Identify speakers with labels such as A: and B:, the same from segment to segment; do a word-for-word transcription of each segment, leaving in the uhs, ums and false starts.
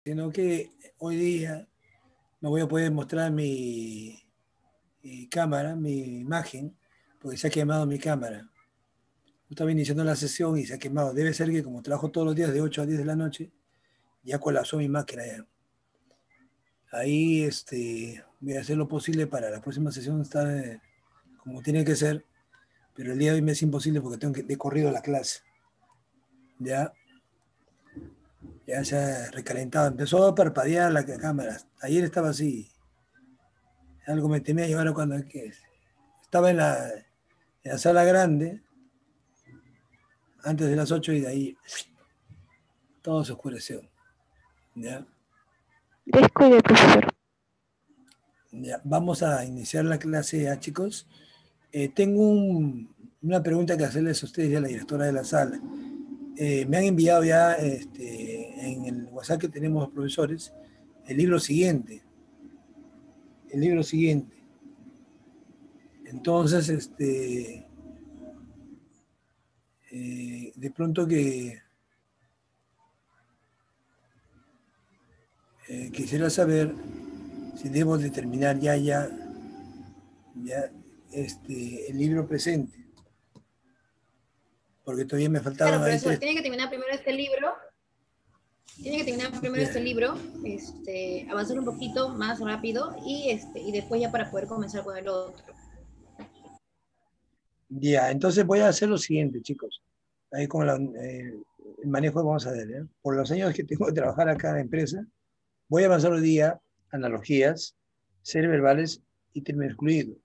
A: sino que hoy día no voy a poder mostrar mi, mi cámara, mi imagen, porque se ha quemado mi cámara. Estaba iniciando la sesión y se ha quemado. Debe ser que como trabajo todos los días de ocho a diez de la noche, ya colapsó mi máquina. Ya. Ahí este, voy a hacer lo posible para la próxima sesión estar eh, como tiene que ser, pero el día de hoy me es imposible porque tengo que de corrido la clase. Ya, ya se ha recalentado. Empezó a parpadear la cámara. Ayer estaba así. Algo me temía llevar cuando que estaba en la, en la sala grande antes de las ocho y de ahí todo se oscureció. ¿Ya?
B: Descuide, profesor.
A: Ya. Vamos a iniciar la clase ya, chicos. Eh, tengo un, una pregunta que hacerles a ustedes y a la directora de la sala. Eh, me han enviado ya este, en el WhatsApp que tenemos los profesores el libro siguiente. El libro siguiente. Entonces, este, eh, de pronto que eh, quisiera saber si debo de terminar ya, ya, ya este, el libro presente. Porque todavía me faltaban
C: Claro,
A: ahí
C: profesor,
A: tres.
C: tiene que terminar primero este libro. Tiene que terminar primero
A: Ya.
C: este libro, este, avanzar un poquito más rápido y, este, y después ya para poder comenzar con el otro.
A: Ya, entonces voy a hacer lo siguiente, chicos. Ahí con la, eh, el manejo vamos a ver. ¿eh? Por los años que tengo de trabajar acá en la empresa, voy a avanzar hoy día analogías, series verbales y términos excluidos.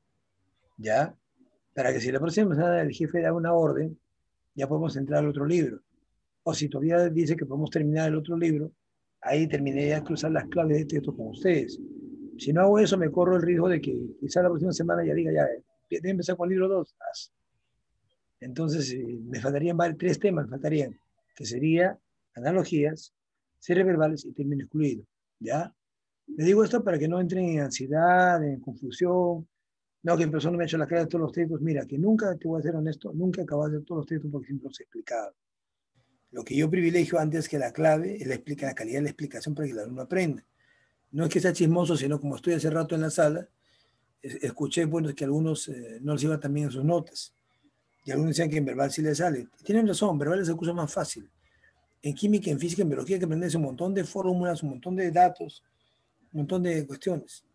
A: ¿Ya? Para que si la próxima semana el jefe da una orden, ya podemos entrar al otro libro. O si todavía dice que podemos terminar el otro libro, ahí terminaría de cruzar las claves de texto con ustedes. Si no hago eso, me corro el riesgo de que quizá la próxima semana ya diga, ya, debe empezar con el libro dos. Entonces, eh, me faltarían tres temas, me faltarían, que sería analogías, series verbales y término excluido. ¿Ya? Le digo esto para que no entren en ansiedad, en confusión. No, que el profesor no me ha hecho la clave de todos los textos. Mira, que nunca, te voy a ser honesto, nunca he acabado de hacer todos los textos porque siempre los he explicado. Lo que yo privilegio antes que la clave es la, explica, la calidad de la explicación para que el alumno aprenda. No es que sea chismoso, sino como estoy hace rato en la sala, escuché bueno, que algunos eh, no les iban también en sus notas. Y algunos decían que en verbal sí les sale. Tienen razón, verbal es el curso más fácil. En química, en física, en biología hay que aprenderse un montón de fórmulas, un montón de datos, un montón de cuestiones.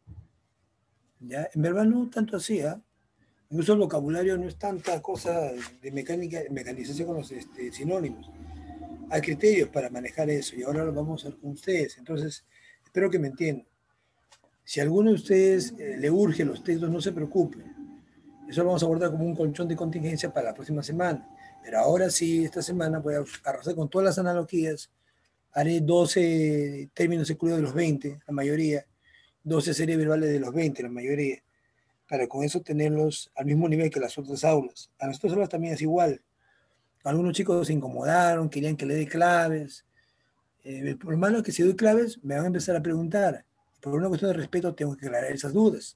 A: ¿Ya? En verbal no tanto así, ¿eh? Incluso el vocabulario no es tanta cosa de mecánica, mecanización con los este, sinónimos. Hay criterios para manejar eso y ahora lo vamos a hacer con ustedes. Entonces, espero que me entiendan. Si a alguno de ustedes eh, le urge los textos, no se preocupe. Eso lo vamos a abordar como un colchón de contingencia para la próxima semana. Pero ahora sí, esta semana voy a arrasar con todas las analogías. Haré doce términos excluidos de los veinte, la mayoría. doce series verbales de los veinte, la mayoría. Para con eso tenerlos al mismo nivel que las otras aulas. A las otras aulas también es igual. Algunos chicos se incomodaron, querían que le dé claves. Eh, por lo malo es que si doy claves, me van a empezar a preguntar. Por una cuestión de respeto, tengo que aclarar esas dudas.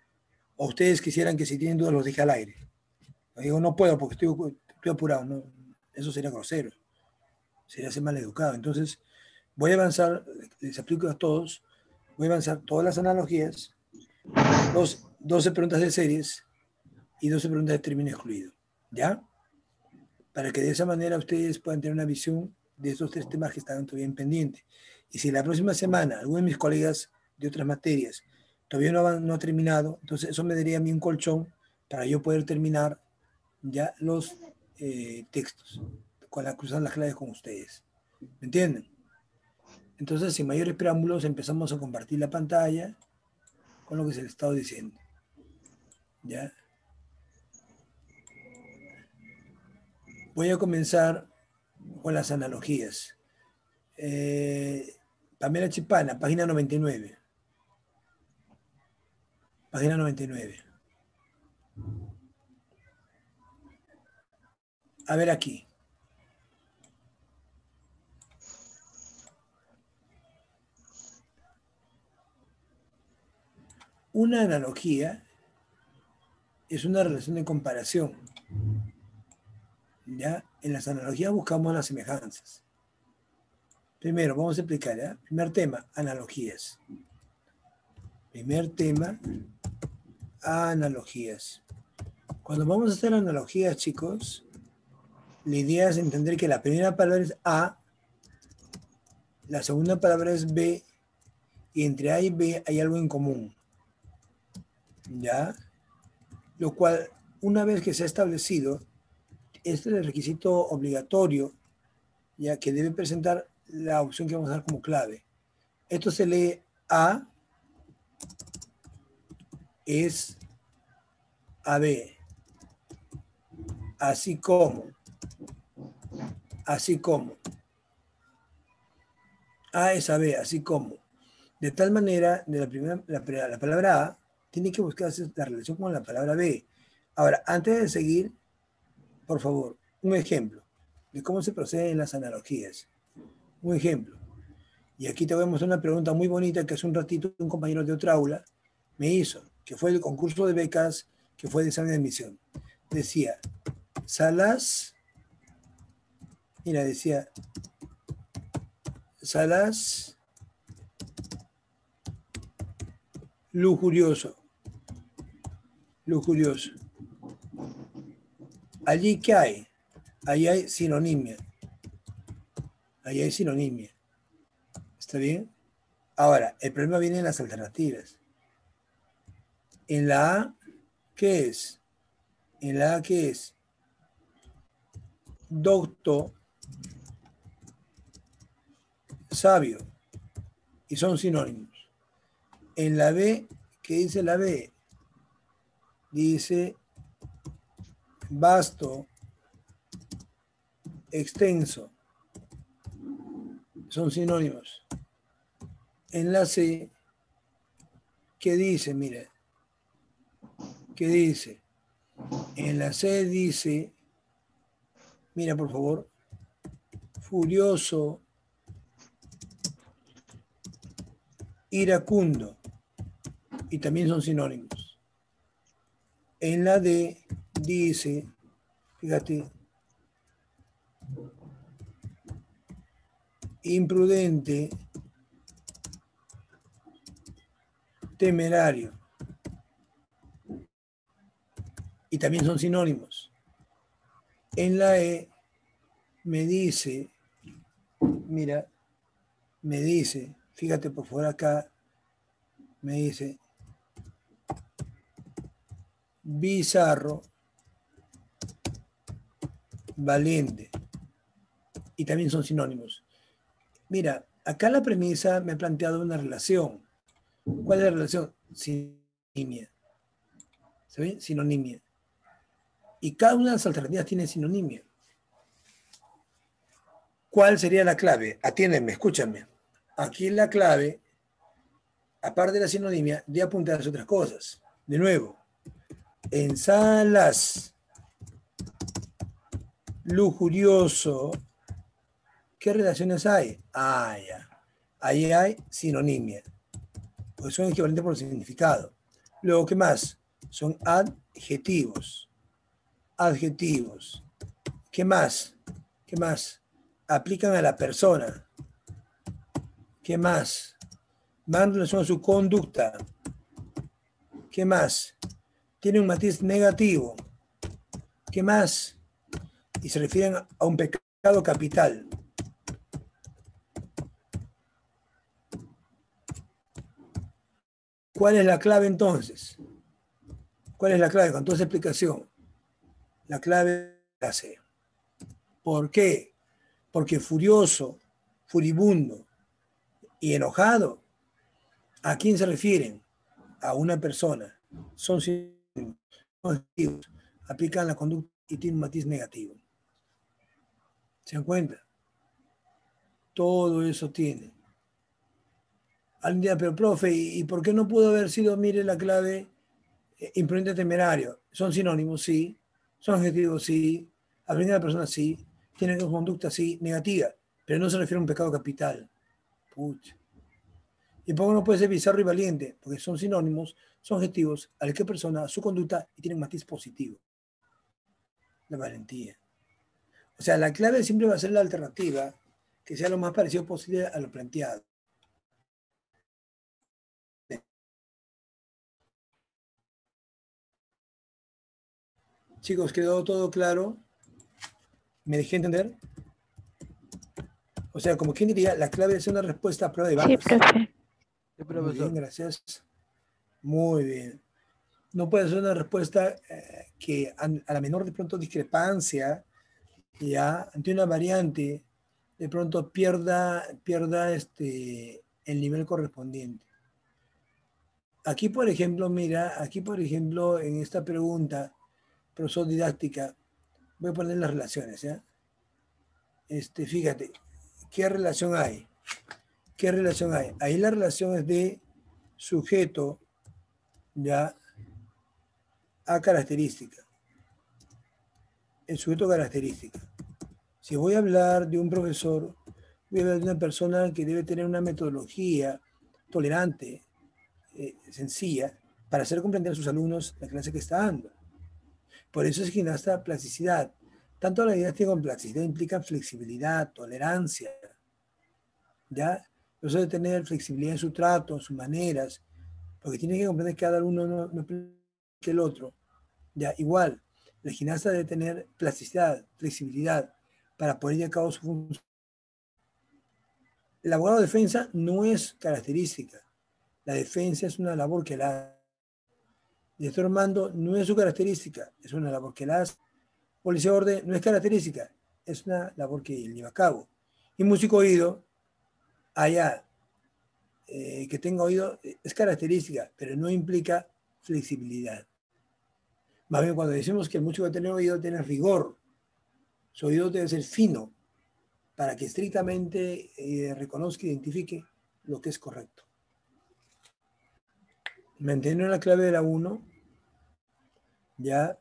A: O ustedes quisieran que si tienen dudas los deje al aire. Digo, no puedo porque estoy, estoy apurado. No, eso sería grosero. Sería ser mal educado. Entonces, voy a avanzar, les aplico a todos, voy a avanzar todas las analogías, dos, doce preguntas de series y doce preguntas de término excluido. ¿Ya? Para que de esa manera ustedes puedan tener una visión de estos tres temas que están todavía pendientes. Y si la próxima semana alguno de mis colegas de otras materias todavía no, han, no ha terminado, entonces eso me daría a mí un colchón para yo poder terminar ya los eh, textos, con la, cruzar las claves con ustedes. ¿Me entienden? Entonces, sin mayores preámbulos, empezamos a compartir la pantalla con lo que se les estaba diciendo. ¿Ya? Voy a comenzar con las analogías. Eh, Pamela Chipana, página noventa y nueve. Página noventa y nueve. A ver aquí. Una analogía es una relación de comparación. ¿Ya? En las analogías buscamos las semejanzas. Primero, vamos a explicar, ¿ya? Primer tema, analogías. Primer tema, analogías. Cuando vamos a hacer analogías, chicos, la idea es entender que la primera palabra es A, la segunda palabra es B, y entre A y B hay algo en común. ¿Ya? Lo cual, una vez que se ha establecido, este es el requisito obligatorio, ya que debe presentar la opción que vamos a dar como clave. Esto se lee A es A B, así como, así como. A es A B, así como. De tal manera, de la, primera, la, la palabra A tiene que buscarse la relación con la palabra B. Ahora, antes de seguir, por favor, un ejemplo de cómo se proceden las analogías. Un ejemplo. Y aquí te voy a mostrar una pregunta muy bonita que hace un ratito un compañero de otra aula me hizo, que fue el concurso de becas, que fue de examen de admisión. Decía, Salas, mira, decía, Salas lujurioso, lujurioso. Allí, ¿qué hay? Ahí hay sinonimia. Ahí hay sinonimia. ¿Está bien? Ahora, el problema viene en las alternativas. En la A, ¿qué es? En la A, ¿qué es? Docto, sabio. Y son sinónimos. En la B, ¿qué dice la B? Dice vasto, extenso. Son sinónimos. En la C, ¿qué dice? Mira, ¿qué dice? En la C dice, mira por favor, furioso, iracundo, y también son sinónimos. En la D dice, fíjate, imprudente, temerario, y también son sinónimos. En la E me dice, mira, me dice, fíjate por favor acá, me dice, bizarro, valiente, y también son sinónimos. Mira, acá la premisa me ha planteado una relación. ¿Cuál es la relación? Sinonimia. ¿Saben? Sinonimia. Y cada una de las alternativas tiene sinonimia. ¿Cuál sería la clave? Atiéndenme, escúchame. Aquí la clave, aparte de la sinonimia, de apuntarse otras cosas. De nuevo, en Salas, lujurioso, ¿qué relaciones hay? Ah, ya. Ahí hay sinonimia. Pues son equivalentes por el significado. Luego, ¿qué más? Son adjetivos. Adjetivos. ¿Qué más? ¿Qué más? Aplican a la persona. ¿Qué más? Van relación a su conducta. ¿Qué más? Tiene un matiz negativo. ¿Qué más? Y se refieren a un pecado capital. ¿Cuál es la clave entonces? ¿Cuál es la clave? Con toda esa explicación. La clave la C. ¿Por qué? Porque furioso, furibundo y enojado, ¿a quién se refieren? A una persona. Son sinónimos, aplican la conducta y tienen un matiz negativo. ¿Se dan cuenta? Todo eso tiene. Alguien dirá, pero profe, ¿y por qué no pudo haber sido, mire la clave, eh, imprudente, temerario? Son sinónimos, sí. Son adjetivos, sí. Aprende a la persona, sí. Tienen una conducta, sí, negativa. Pero no se refiere a un pecado capital. Pucha. ¿Y por qué no puede ser bizarro y valiente? Porque son sinónimos, son adjetivos a la que persona, a su conducta y tienen matiz positivo. La valentía. O sea, la clave siempre va a ser la alternativa que sea lo más parecido posible a lo planteado. Chicos, ¿quedó todo claro? ¿Me dejé entender? O sea, como quien diría, la clave es una respuesta a prueba de
B: Sí,
A: balas.
B: profe.
D: Sí,
A: Muy
D: profesor.
A: bien, gracias. Muy bien. No puede ser una respuesta eh, que a, a la menor de pronto discrepancia, ya, ante una variante, de pronto pierda, pierda este, el nivel correspondiente. Aquí, por ejemplo, mira, aquí, por ejemplo, en esta pregunta, profesor didáctica, voy a poner las relaciones, ¿ya? Este, fíjate, ¿qué relación hay? ¿Qué relación hay? Ahí la relación es de sujeto, ya, a característica. El sujeto característica. Si voy a hablar de un profesor, voy a hablar de una persona que debe tener una metodología tolerante, eh, sencilla, para hacer comprender a sus alumnos la clase que está dando. Por eso es gimnasta plasticidad. Tanto la didáctica como plasticidad implican flexibilidad, tolerancia, ¿ya? Eso de tener flexibilidad en su trato, en sus maneras, porque tiene que comprender que cada uno no, no que el otro. Ya, igual, el gimnasta debe tener plasticidad, flexibilidad, para poder llevar a cabo su función. El abogado de defensa no es característica. La defensa es una labor que la hace. El director mando no es su característica, es una labor que la hace. Policía de orden no es característica, es una labor que él lleva a cabo. Y músico oído, allá, eh, que tenga oído, es característica, pero no implica flexibilidad. Más bien, cuando decimos que el músico debe tener oído, tiene rigor. Su oído debe ser fino, para que estrictamente eh, reconozca e identifique lo que es correcto. ¿Me entienden la clave de la uno? Ya.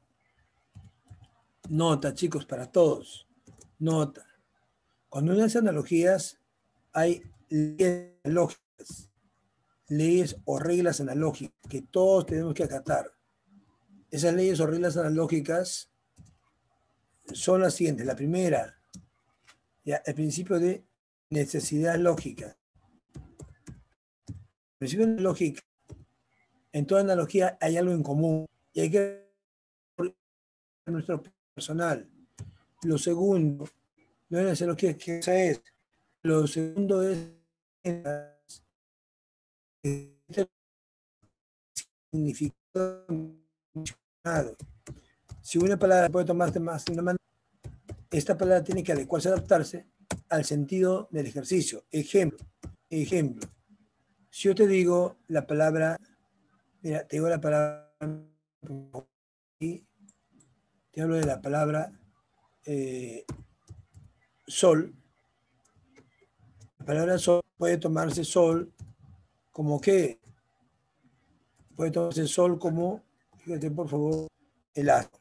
A: Nota, chicos, para todos. Nota. Cuando uno hace analogías, hay leyes analógicas, leyes o reglas analógicas que todos tenemos que acatar. Esas leyes o reglas analógicas son las siguientes. La primera, ya, el principio de necesidad lógica. El principio de lógica, en toda analogía hay algo en común y hay que nuestro personal. Lo segundo, no es la analogía que esa es. Lo segundo es significado. Si una palabra puede tomarse más de una manera, esta palabra tiene que adecuarse, adaptarse al sentido del ejercicio. Ejemplo, ejemplo. Si yo te digo la palabra, mira, te digo la palabra, y te hablo de la palabra eh, sol. La palabra sol puede tomarse sol como qué? Puede tomarse sol como, fíjate por favor, el astro.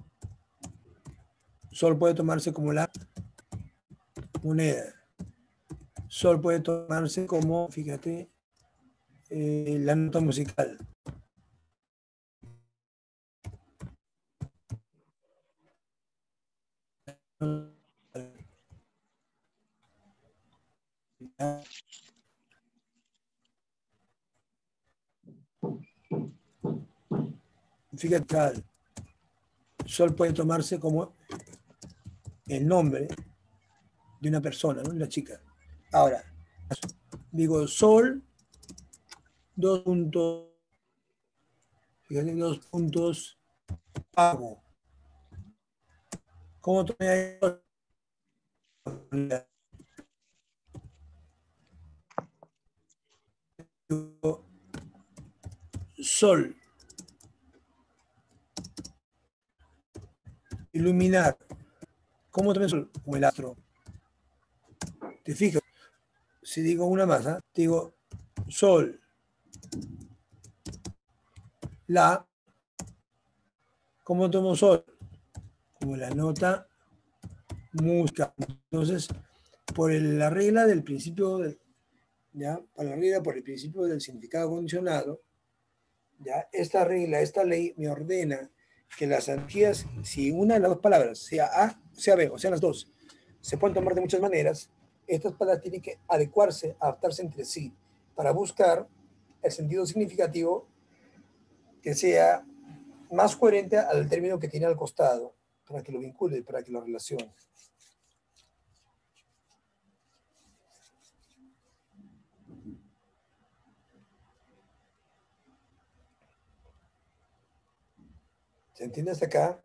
A: Sol puede tomarse como la moneda. Sol puede tomarse como, fíjate, eh, la nota musical. Fíjate, sol puede tomarse como el nombre de una persona, ¿no? De una chica. Ahora, digo sol, dos puntos, fíjate, dos puntos, pago. ¿Cómo tomé sol? Iluminar. ¿Cómo tomé sol? Como el astro. ¿Te fijas? Si digo una más, ¿eh? Te digo sol, la, ¿cómo tomo sol? Como la nota música. Entonces, por el, la regla del principio, del, ¿ya? Por la regla, por el principio del significado condicionado, ¿ya? Esta regla, esta ley me ordena que las analogías, si una de las dos palabras, sea A, sea B, o sea las dos, se pueden tomar de muchas maneras, Estas palabras tienen que adecuarse, adaptarse entre sí, para buscar el sentido significativo que sea más coherente al término que tiene al costado, para que lo vincule, para que lo relacione. ¿Se entiende hasta acá?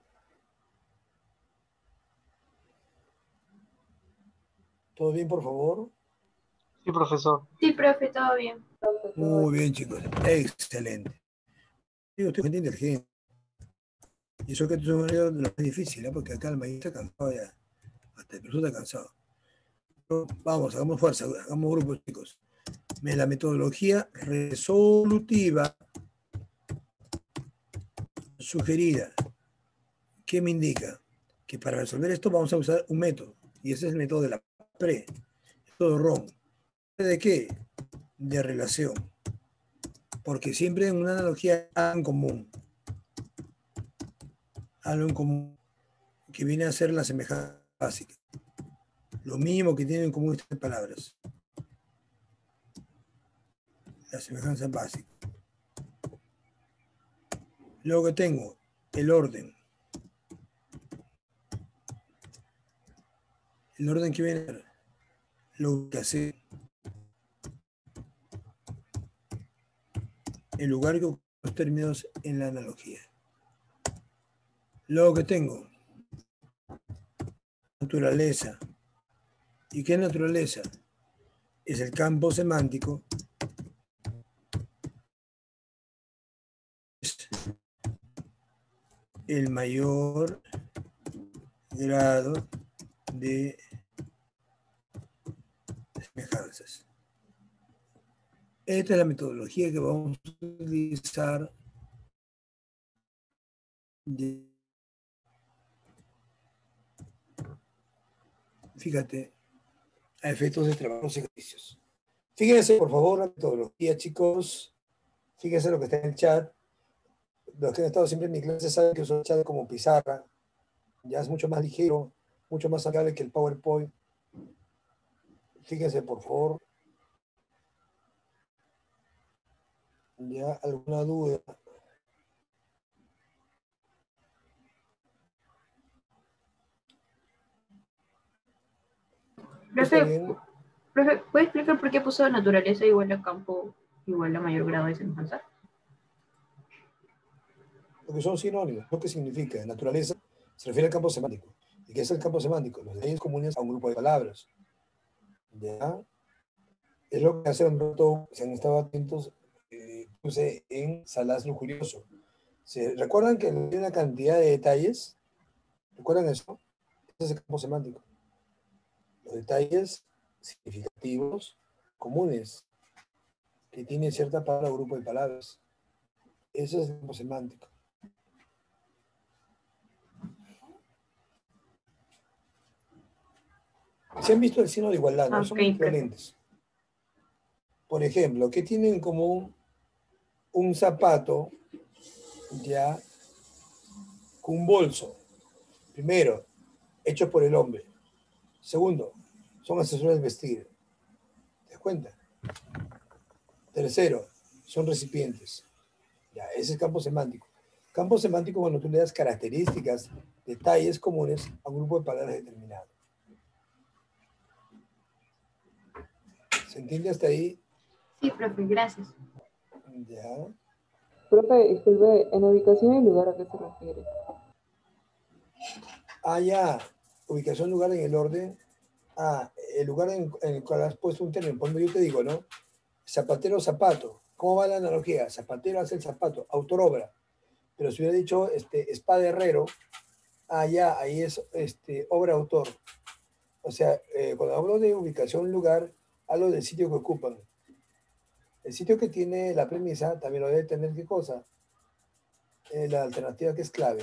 A: ¿Todo bien, por favor?
D: Sí, profesor.
B: Sí, profe, todo bien.
A: Muy bien, chicos. Excelente. Digo, estoy gente inteligente. Y eso que es lo más difícil, ¿eh? Porque acá el maíz está cansado ya. Hasta el profesor está cansado. Pero vamos, hagamos fuerza, hagamos grupos, chicos. La metodología resolutiva sugerida, ¿qué me indica? Que para resolver esto vamos a usar un método. Y ese es el método de la PRE. El método ROM. ¿De qué? De relación. Porque siempre en una analogía hay algo en común. Algo en común que viene a ser la semejanza básica. Lo mismo que tienen en común estas palabras. La semejanza básica. Luego que tengo el orden. El orden que viene a ser la ubicación. El lugar que ocupan los términos en la analogía. Luego que tengo naturaleza. ¿Y qué es naturaleza? Es el campo semántico. Es el mayor grado de semejanzas. Esta es la metodología que vamos a utilizar de, fíjate, a efectos de trabajos y ejercicios. Fíjense, por favor, la metodología, chicos. Fíjense lo que está en el chat. Los que han estado siempre en mi clase saben que uso el chat como pizarra. Ya es mucho más ligero, mucho más amigable que el PowerPoint. Fíjense, por favor. ¿Ya alguna duda?
B: Profe, profe, ¿puede explicar por qué puso naturaleza igual a campo igual a mayor grado de semejanza?
A: Porque son sinónimos. ¿Lo que significa? Naturaleza se refiere al campo semántico. ¿Y qué es el campo semántico? Los detalles comunes a un grupo de palabras. ¿Ya? Es lo que hace un rato, si han estado atentos, eh, puse en Salas Lujurioso. ¿Se recuerdan que hay una cantidad de detalles? ¿Recuerdan eso? Ese es el campo semántico. Los detalles significativos, comunes, que tienen cierta palabra o grupo de palabras. Ese es el campo semántico. ¿Se han visto el signo de igualdad? ¿No?
B: Ah,
A: Son
B: ok,
A: equivalentes. Por ejemplo, ¿qué tienen en común un zapato ya con un bolso? Primero, hecho por el hombre. Segundo, son accesorios de vestir. ¿Te das cuenta? Tercero, son recipientes. Ya, ese es campo semántico. Campo semántico cuando tú le das características, detalles comunes a un grupo de palabras determinado. ¿Se entiende hasta ahí?
B: Sí, profe, gracias.
A: Ya.
E: Profe, disculpe, ¿en ubicación y lugar a qué se refiere?
A: Ah, ya. Ubicación, lugar en el orden. Ah, el lugar en, en el cual has puesto un término. Cuando yo te digo, ¿no? Zapatero, zapato. ¿Cómo va la analogía? Zapatero hace el zapato, autor obra. Pero si hubiera dicho este, espada herrero, ah, ya, ahí es este, obra autor. O sea, eh, cuando hablo de ubicación, lugar, hablo del sitio que ocupan. El sitio que tiene la premisa también lo debe tener, ¿qué cosa? Eh, la alternativa que es clave.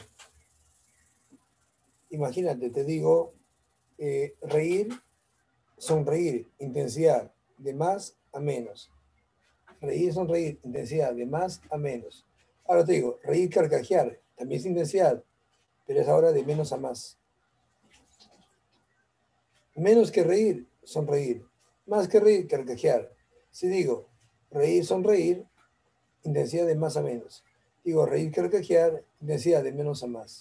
A: Imagínate, te digo, eh, reír, sonreír, intensidad, de más a menos. Reír, sonreír, intensidad, de más a menos. Ahora te digo, reír, carcajear, también es intensidad, pero es ahora de menos a más. Menos que reír, sonreír. Más que reír, carcajear. Si digo reír, sonreír, intensidad de más a menos. Digo reír, carcajear, intensidad de menos a más.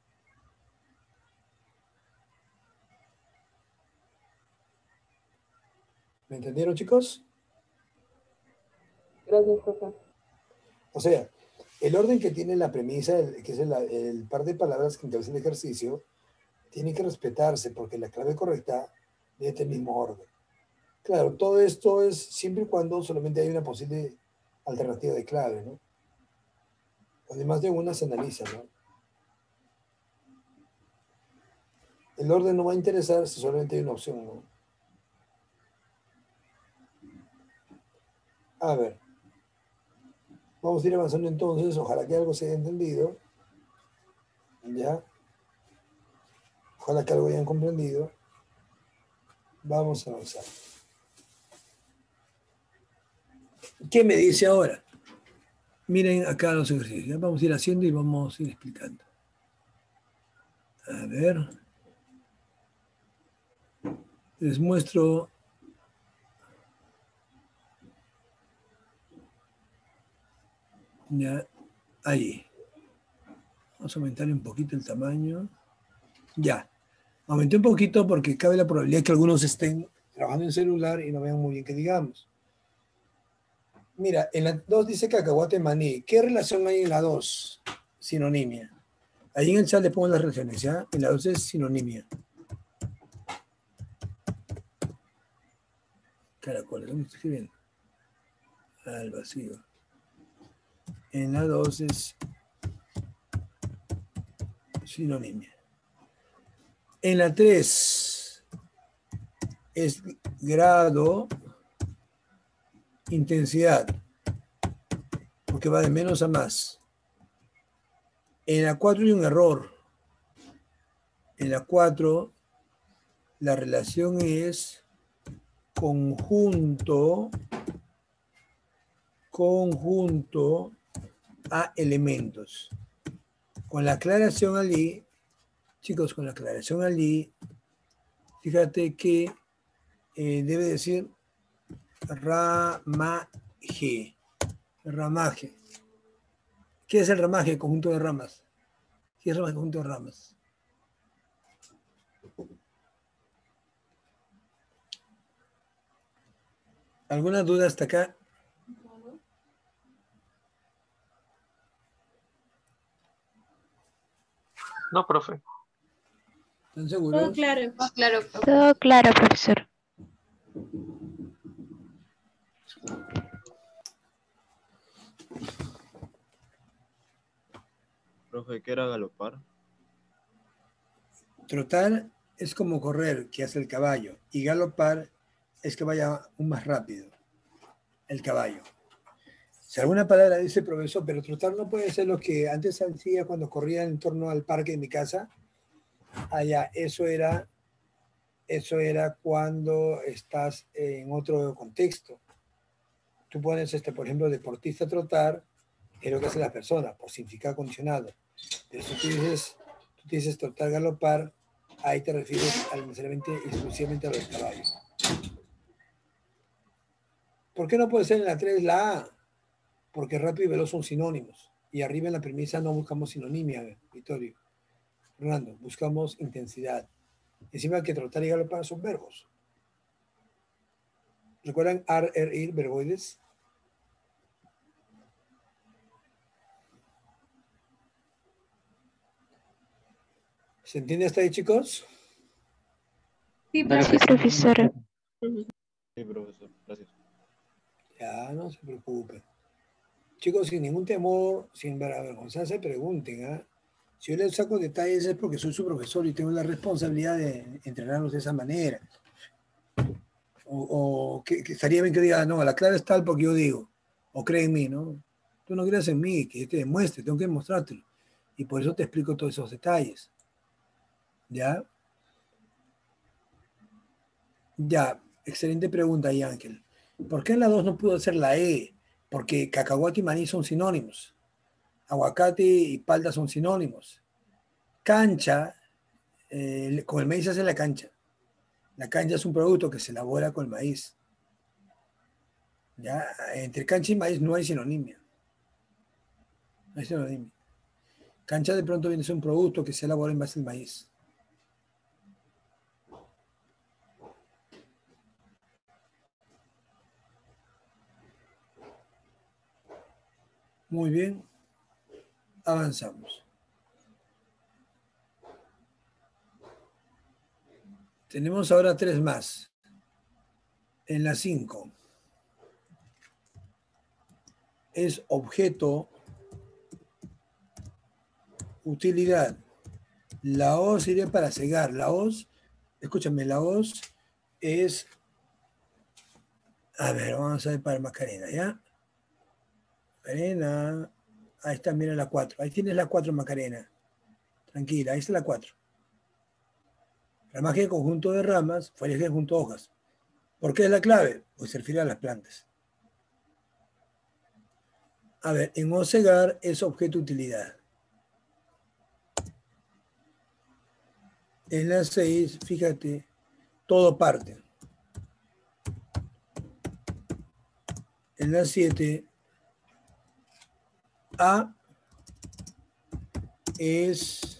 A: ¿Me entendieron, chicos?
E: Gracias, profe.
A: O sea, el orden que tiene la premisa, el- que es el, el par de palabras que encabeza el ejercicio, tiene que respetarse porque la clave correcta de este mismo orden. Claro, todo esto es siempre y cuando solamente hay una posible alternativa de clave, ¿no? Además de una se analiza, ¿no? El orden no va a interesar si solamente hay una opción, ¿no? A ver, vamos a ir avanzando entonces, ojalá que algo se haya entendido, ¿ya? Ojalá que algo hayan comprendido. Vamos a avanzar. ¿Qué me dice ahora? Miren acá los ejercicios. Ya vamos a ir haciendo y vamos a ir explicando. A ver. Les muestro. Ya, ahí. Vamos a aumentar un poquito el tamaño. Ya. Aumenté un poquito porque cabe la probabilidad que algunos estén trabajando en celular y no vean muy bien que digamos. Mira, en la dos dice cacahuate maní. ¿Qué relación hay en la dos? Sinonimia. Ahí en el chat le pongo las relaciones, ¿ya? En la dos es sinonimia. Caracoles, ¿dónde estoy escribiendo? Al vacío. En la dos es sinonimia. En la tres es grado, intensidad, porque va de menos a más. En la cuatro hay un error. En la cuatro la relación es conjunto, conjunto a elementos. Con la aclaración allí, chicos, con la aclaración allí, fíjate que eh, debe decir ramaje, ramaje. ¿Qué es el ramaje? Conjunto de ramas. ¿Qué es el conjunto de ramas? ¿Alguna duda hasta acá?
D: No, profe.
A: ¿Están seguros?
C: Todo claro.
B: Más claro, profe.
F: Todo claro, profesor.
G: Profe, ¿qué era galopar?
A: Trotar es como correr, que hace el caballo, y galopar es que vaya aún más rápido, el caballo. Si alguna palabra dice profesor, pero trotar no puede ser lo que antes hacía cuando corría en torno al parque de mi casa. Allá, eso era, eso era cuando estás en otro contexto. Tú pones, este, por ejemplo, deportista trotar, es lo que hacen las personas, por significado condicionado. Pero si tú dices, tú dices trotar, galopar, ahí te refieres al, necesariamente, exclusivamente a los caballos. ¿Por qué no puede ser en la tres la A? Porque rápido y veloz son sinónimos. Y arriba en la premisa no buscamos sinonimia, Vittorio. Fernando, buscamos intensidad. Encima que trotar y galopar son verbos. ¿Recuerdan ar, er, ir, verboides? ¿Se entiende hasta ahí, chicos?
B: Sí,
F: Sí,
B: profe.
F: profesor.
G: Sí, profesor, gracias.
A: Ya, no se preocupen. Chicos, sin ningún temor, sin avergonzarse, pregunten. ¿ah? Si yo les saco detalles es porque soy su profesor y tengo la responsabilidad de entrenarlos de esa manera. O, o que, que estaría bien que diga, no, la clave es tal porque yo digo. O cree en mí, ¿no? Tú no creas en mí, que yo te demuestre, tengo que demostrártelo. Y por eso te explico todos esos detalles. ¿Ya? Ya, excelente pregunta ahí, Ángel. ¿Por qué en la dos no pudo hacer la E? Porque cacahuate y maní son sinónimos. Aguacate y palta son sinónimos. Cancha, eh, con el maíz se hace la cancha. La cancha es un producto que se elabora con el maíz. ¿Ya? Entre cancha y maíz no hay sinonimia. No hay sinonimia. Cancha de pronto viene a ser un producto que se elabora en base al maíz. Muy bien. Avanzamos. Tenemos ahora tres más. En la cinco. Es objeto, utilidad. La hoz sería para cegar. La hoz, escúchame, la hoz es, a ver, vamos a ver para Macarena, ¿ya? Macarena, ahí está, mira la cuatro. Ahí tienes la cuatro, Macarena. Tranquila, ahí está la cuatro. Ramaje de conjunto de ramas, follaje de conjunto de hojas. ¿Por qué es la clave? Pues se refiere a las plantas. A ver, en osegar es objeto de utilidad. En la seis, fíjate, todo parte. En la siete, A es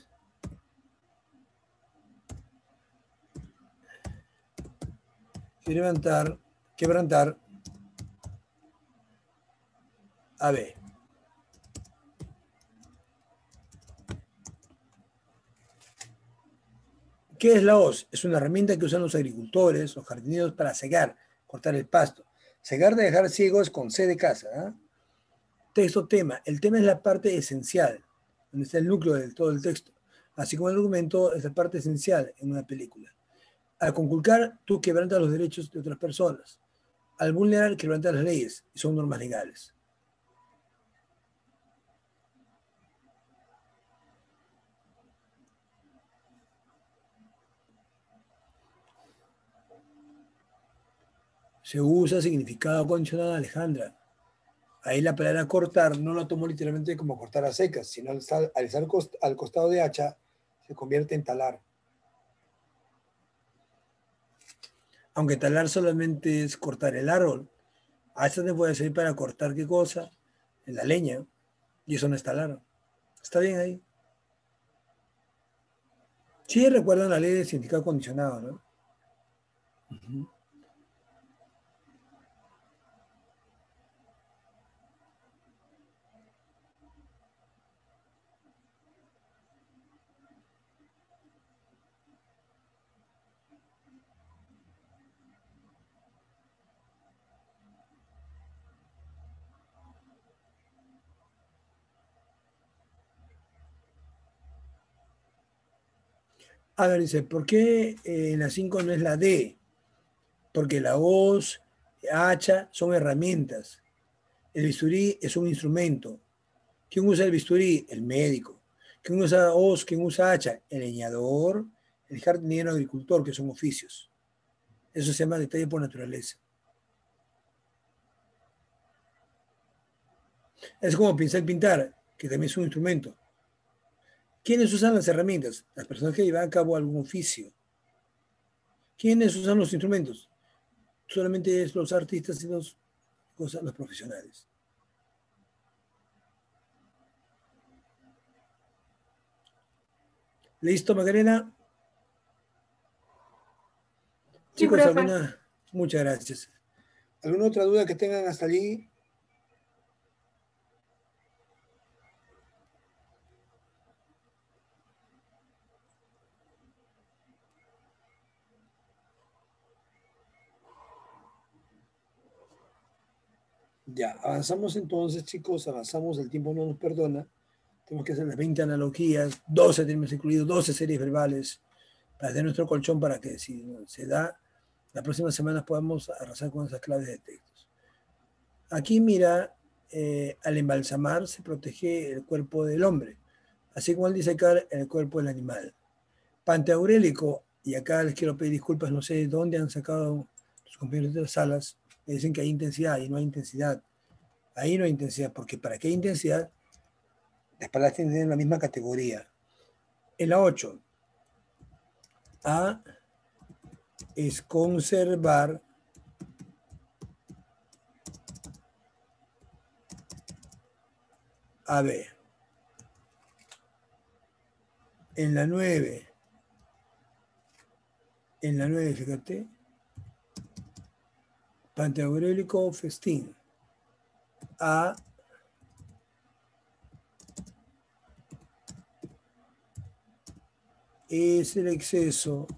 A: levantar, quebrantar a B. ¿Qué es la hoz? Es una herramienta que usan los agricultores, los jardineros para cegar, cortar el pasto. Cegar de dejar ciegos con C de casa. ¿eh? Texto tema. El tema es la parte esencial, donde está el núcleo de todo el texto. Así como el argumento es la parte esencial en una película. Al conculcar, tú quebrantas los derechos de otras personas. Al vulnerar, quebrantas las leyes, y son normas legales. Se usa significado condicional, Alejandra. Ahí la palabra cortar no la tomo literalmente como cortar a secas, sino al estar al costado de hacha se convierte en talar. Aunque talar solamente es cortar el árbol, hacha te puede servir para cortar qué cosa, en la leña, y eso no es talar. ¿Está bien ahí? Sí, recuerdan la ley de significado condicionado, ¿no? Uh-huh. A ver, dice, ¿por qué eh, en la cinco no es la D? Porque la hoz, hacha son herramientas. El bisturí es un instrumento. ¿Quién usa el bisturí? El médico. ¿Quién usa hoz? ¿Quién usa hacha? El leñador, el jardinero, el agricultor, que son oficios. Eso se llama detalle por naturaleza. Es como pincel pintar, que también es un instrumento. ¿Quiénes usan las herramientas? Las personas que llevan a cabo algún oficio. ¿Quiénes usan los instrumentos? Solamente es los artistas y los, los profesionales. ¿Listo, Macarena?
B: Sí,
A: Chicos,
B: profe.
A: ¿alguna? Muchas gracias. ¿Alguna otra duda que tengan hasta allí? Ya, avanzamos entonces, chicos, avanzamos, el tiempo no nos perdona. Tenemos que hacer las veinte analogías, doce tenemos incluidos, doce series verbales, para hacer nuestro colchón para que si se da, la próxima semana podamos arrasar con esas claves de textos. Aquí mira, eh, al embalsamar se protege el cuerpo del hombre, así como al disecar el cuerpo del animal. Panteaurélico, y acá les quiero pedir disculpas, no sé de dónde han sacado sus compañeros de las salas, me dicen que hay intensidad y no hay intensidad. Ahí no hay intensidad, porque para que haya intensidad, las palabras tienen que tener la misma categoría. En la ocho, A es conservar a ver, en la nueve, en la nueve, fíjate, pantagruélico festín, A es el exceso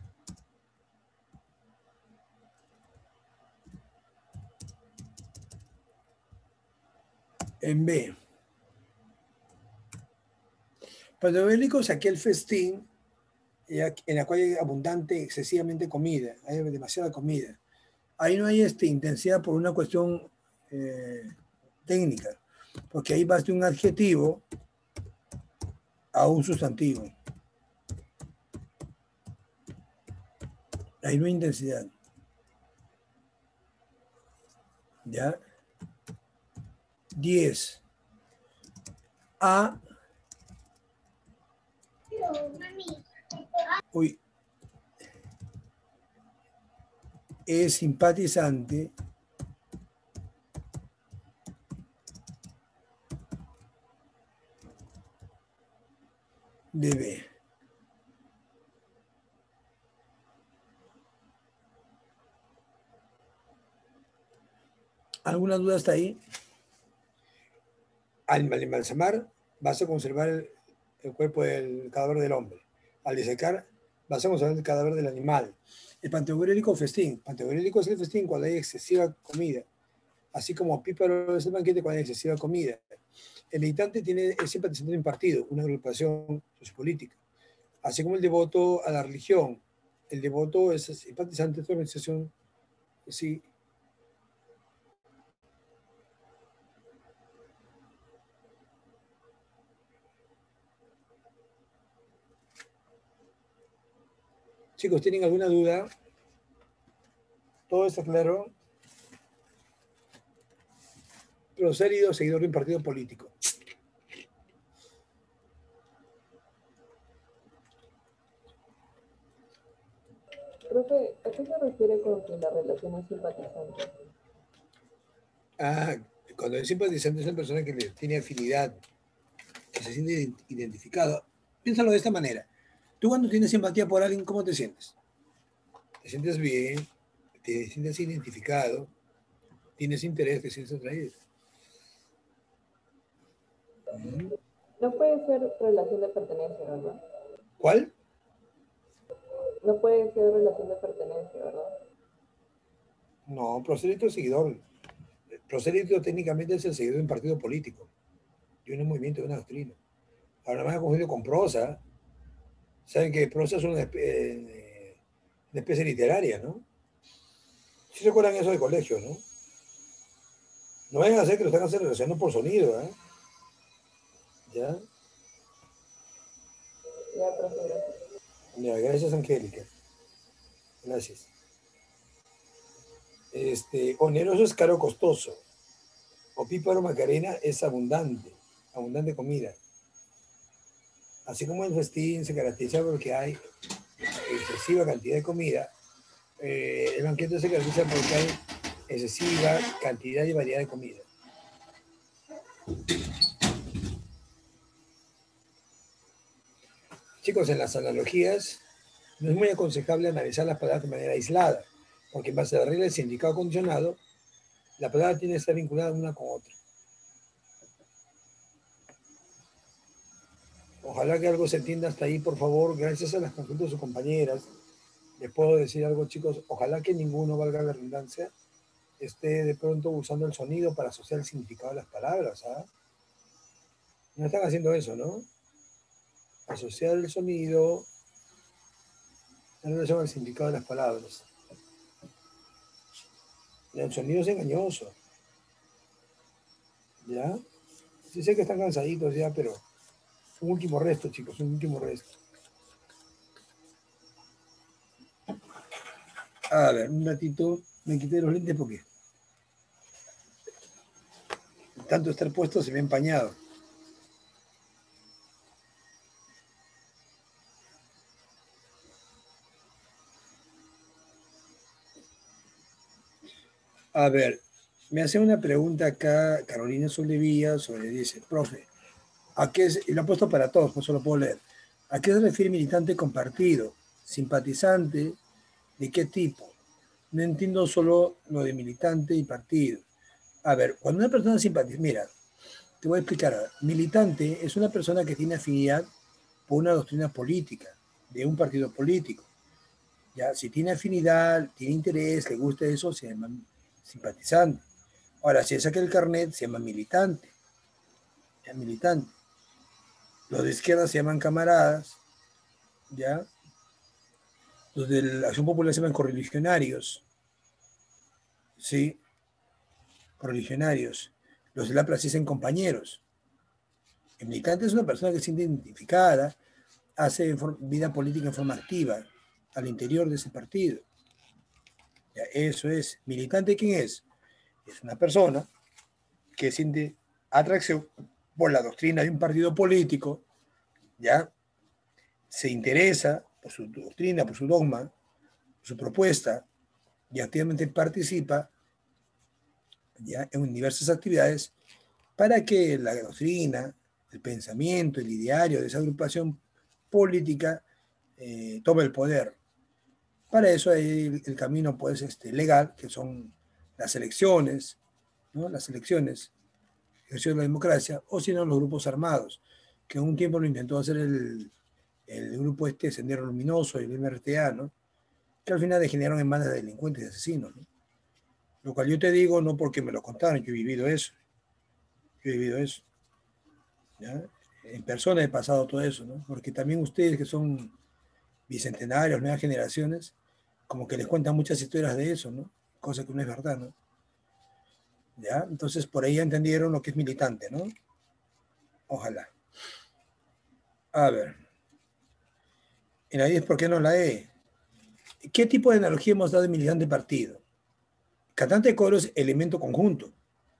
A: en B. Pantagruélico es aquel festín en la cual hay abundante, excesivamente comida, hay demasiada comida. Ahí no hay este, intensidad por una cuestión eh, técnica, porque ahí vas de un adjetivo a un sustantivo. Ahí no hay intensidad. ¿Ya? diez. A. Uy. Es simpatizante de B. ¿Alguna duda hasta ahí? Al embalsamar vas a conservar el, el cuerpo del cadáver del hombre. Al disecar vas a conservar el cadáver del animal. El pantagruélico festín. Pantagruélico es el festín cuando hay excesiva comida. Así como píparo es el banquete cuando hay excesiva comida. El militante tiene, es simpatizante de un partido, una agrupación sociopolítica. Así como el devoto a la religión. El devoto es simpatizante de una organización, sí. Chicos, ¿tienen alguna duda? ¿Todo está claro? Prosélito, seguidor de un partido político.
E: Profe, ¿a qué se refiere con que la relación es simpatizante?
A: Ah, cuando es simpatizante es una persona que le tiene afinidad, que se siente identificado. Piénsalo de esta manera. Tú cuando tienes simpatía por alguien, ¿cómo te sientes? Te sientes bien, te sientes identificado, tienes interés, te sientes atraído.
E: No puede ser relación de pertenencia, ¿verdad?
A: ¿Cuál?
E: No puede ser relación de pertenencia, ¿verdad?
A: No, prosélito es seguidor. Prosélito técnicamente es el seguidor de un partido político, de un movimiento, de una doctrina. Ahora más confundido con prosa. Saben que prosa es una especie, una especie literaria, ¿no? ¿Sí se acuerdan eso de colegio, no? No vayan a hacer que lo están haciendo relacionando por sonido, ¿eh? ¿Ya?
E: Ya, profe, gracias.
A: Ya, gracias, Angélica. Gracias. Este, oneroso es caro costoso. Opíparo Macarena es abundante, abundante comida. Así como el festín se caracteriza porque hay excesiva cantidad de comida, eh, el banquete se caracteriza porque hay excesiva cantidad y variedad de comida. Chicos, en las analogías no es muy aconsejable analizar las palabras de manera aislada, porque en base a la regla del significado condicionado, la palabra tiene que estar vinculada una con otra. Ojalá que algo se entienda hasta ahí, por favor, gracias a las consultas de sus compañeras. Les puedo decir algo, chicos, ojalá que ninguno, valga la redundancia, esté de pronto usando el sonido para asociar el significado de las palabras, ¿ah? No están haciendo eso, ¿no? Asociar el sonido en relación al significado de las palabras. El sonido es engañoso. ¿Ya? Sí sé que están cansaditos ya, pero un último resto, chicos, un último resto. A ver, un ratito, me quité los lentes porque tanto estar puesto se me ha empañado. A ver, me hace una pregunta acá Carolina Soldevilla sobre, dice, profe, ¿a qué es, y lo he puesto para todos, pues solo puedo leer, ¿a qué se refiere militante compartido? ¿Simpatizante? ¿De qué tipo? No entiendo solo lo de militante y partido. A ver, cuando una persona simpatiza, mira, te voy a explicar. ahora. Militante es una persona que tiene afinidad por una doctrina política, de un partido político. Ya, si tiene afinidad, tiene interés, le gusta eso, se llama simpatizante. Ahora, si saca el carnet, se llama militante. Ya, militante. Los de izquierda se llaman camaradas, ¿ya? Los de la Acción Popular se llaman correligionarios, ¿sí? Correligionarios. Los de la plaza se dicen compañeros. El militante es una persona que se siente identificada, hace vida política en forma activa al interior de ese partido. Ya, eso es. ¿Militante quién es? Es una persona que siente atracción por la doctrina de un partido político, ya se interesa por su doctrina, por su dogma, por su propuesta, y activamente participa ya en diversas actividades para que la doctrina, el pensamiento, el ideario de esa agrupación política eh, tome el poder. Para eso hay el, el camino pues, este, legal, que son las elecciones, ¿no? Las elecciones, ejercicio de la democracia, o si no, los grupos armados, que en un tiempo lo intentó hacer el, el grupo este Sendero Luminoso, el M R T A, ¿no? Que al final degeneraron en bandas de delincuentes y asesinos, ¿no? Lo cual yo te digo no porque me lo contaron, yo he vivido eso, yo he vivido eso, ¿ya? En persona he pasado todo eso, ¿no? Porque también ustedes que son bicentenarios, nuevas generaciones, como que les cuentan muchas historias de eso, ¿no? Cosa que no es verdad, ¿no? ¿Ya? Entonces por ahí ya entendieron lo que es militante, ¿no? Ojalá. A ver. En la diez, ¿por qué no la E? ¿Qué tipo de analogía hemos dado de militante partido? Cantante de coro es elemento conjunto.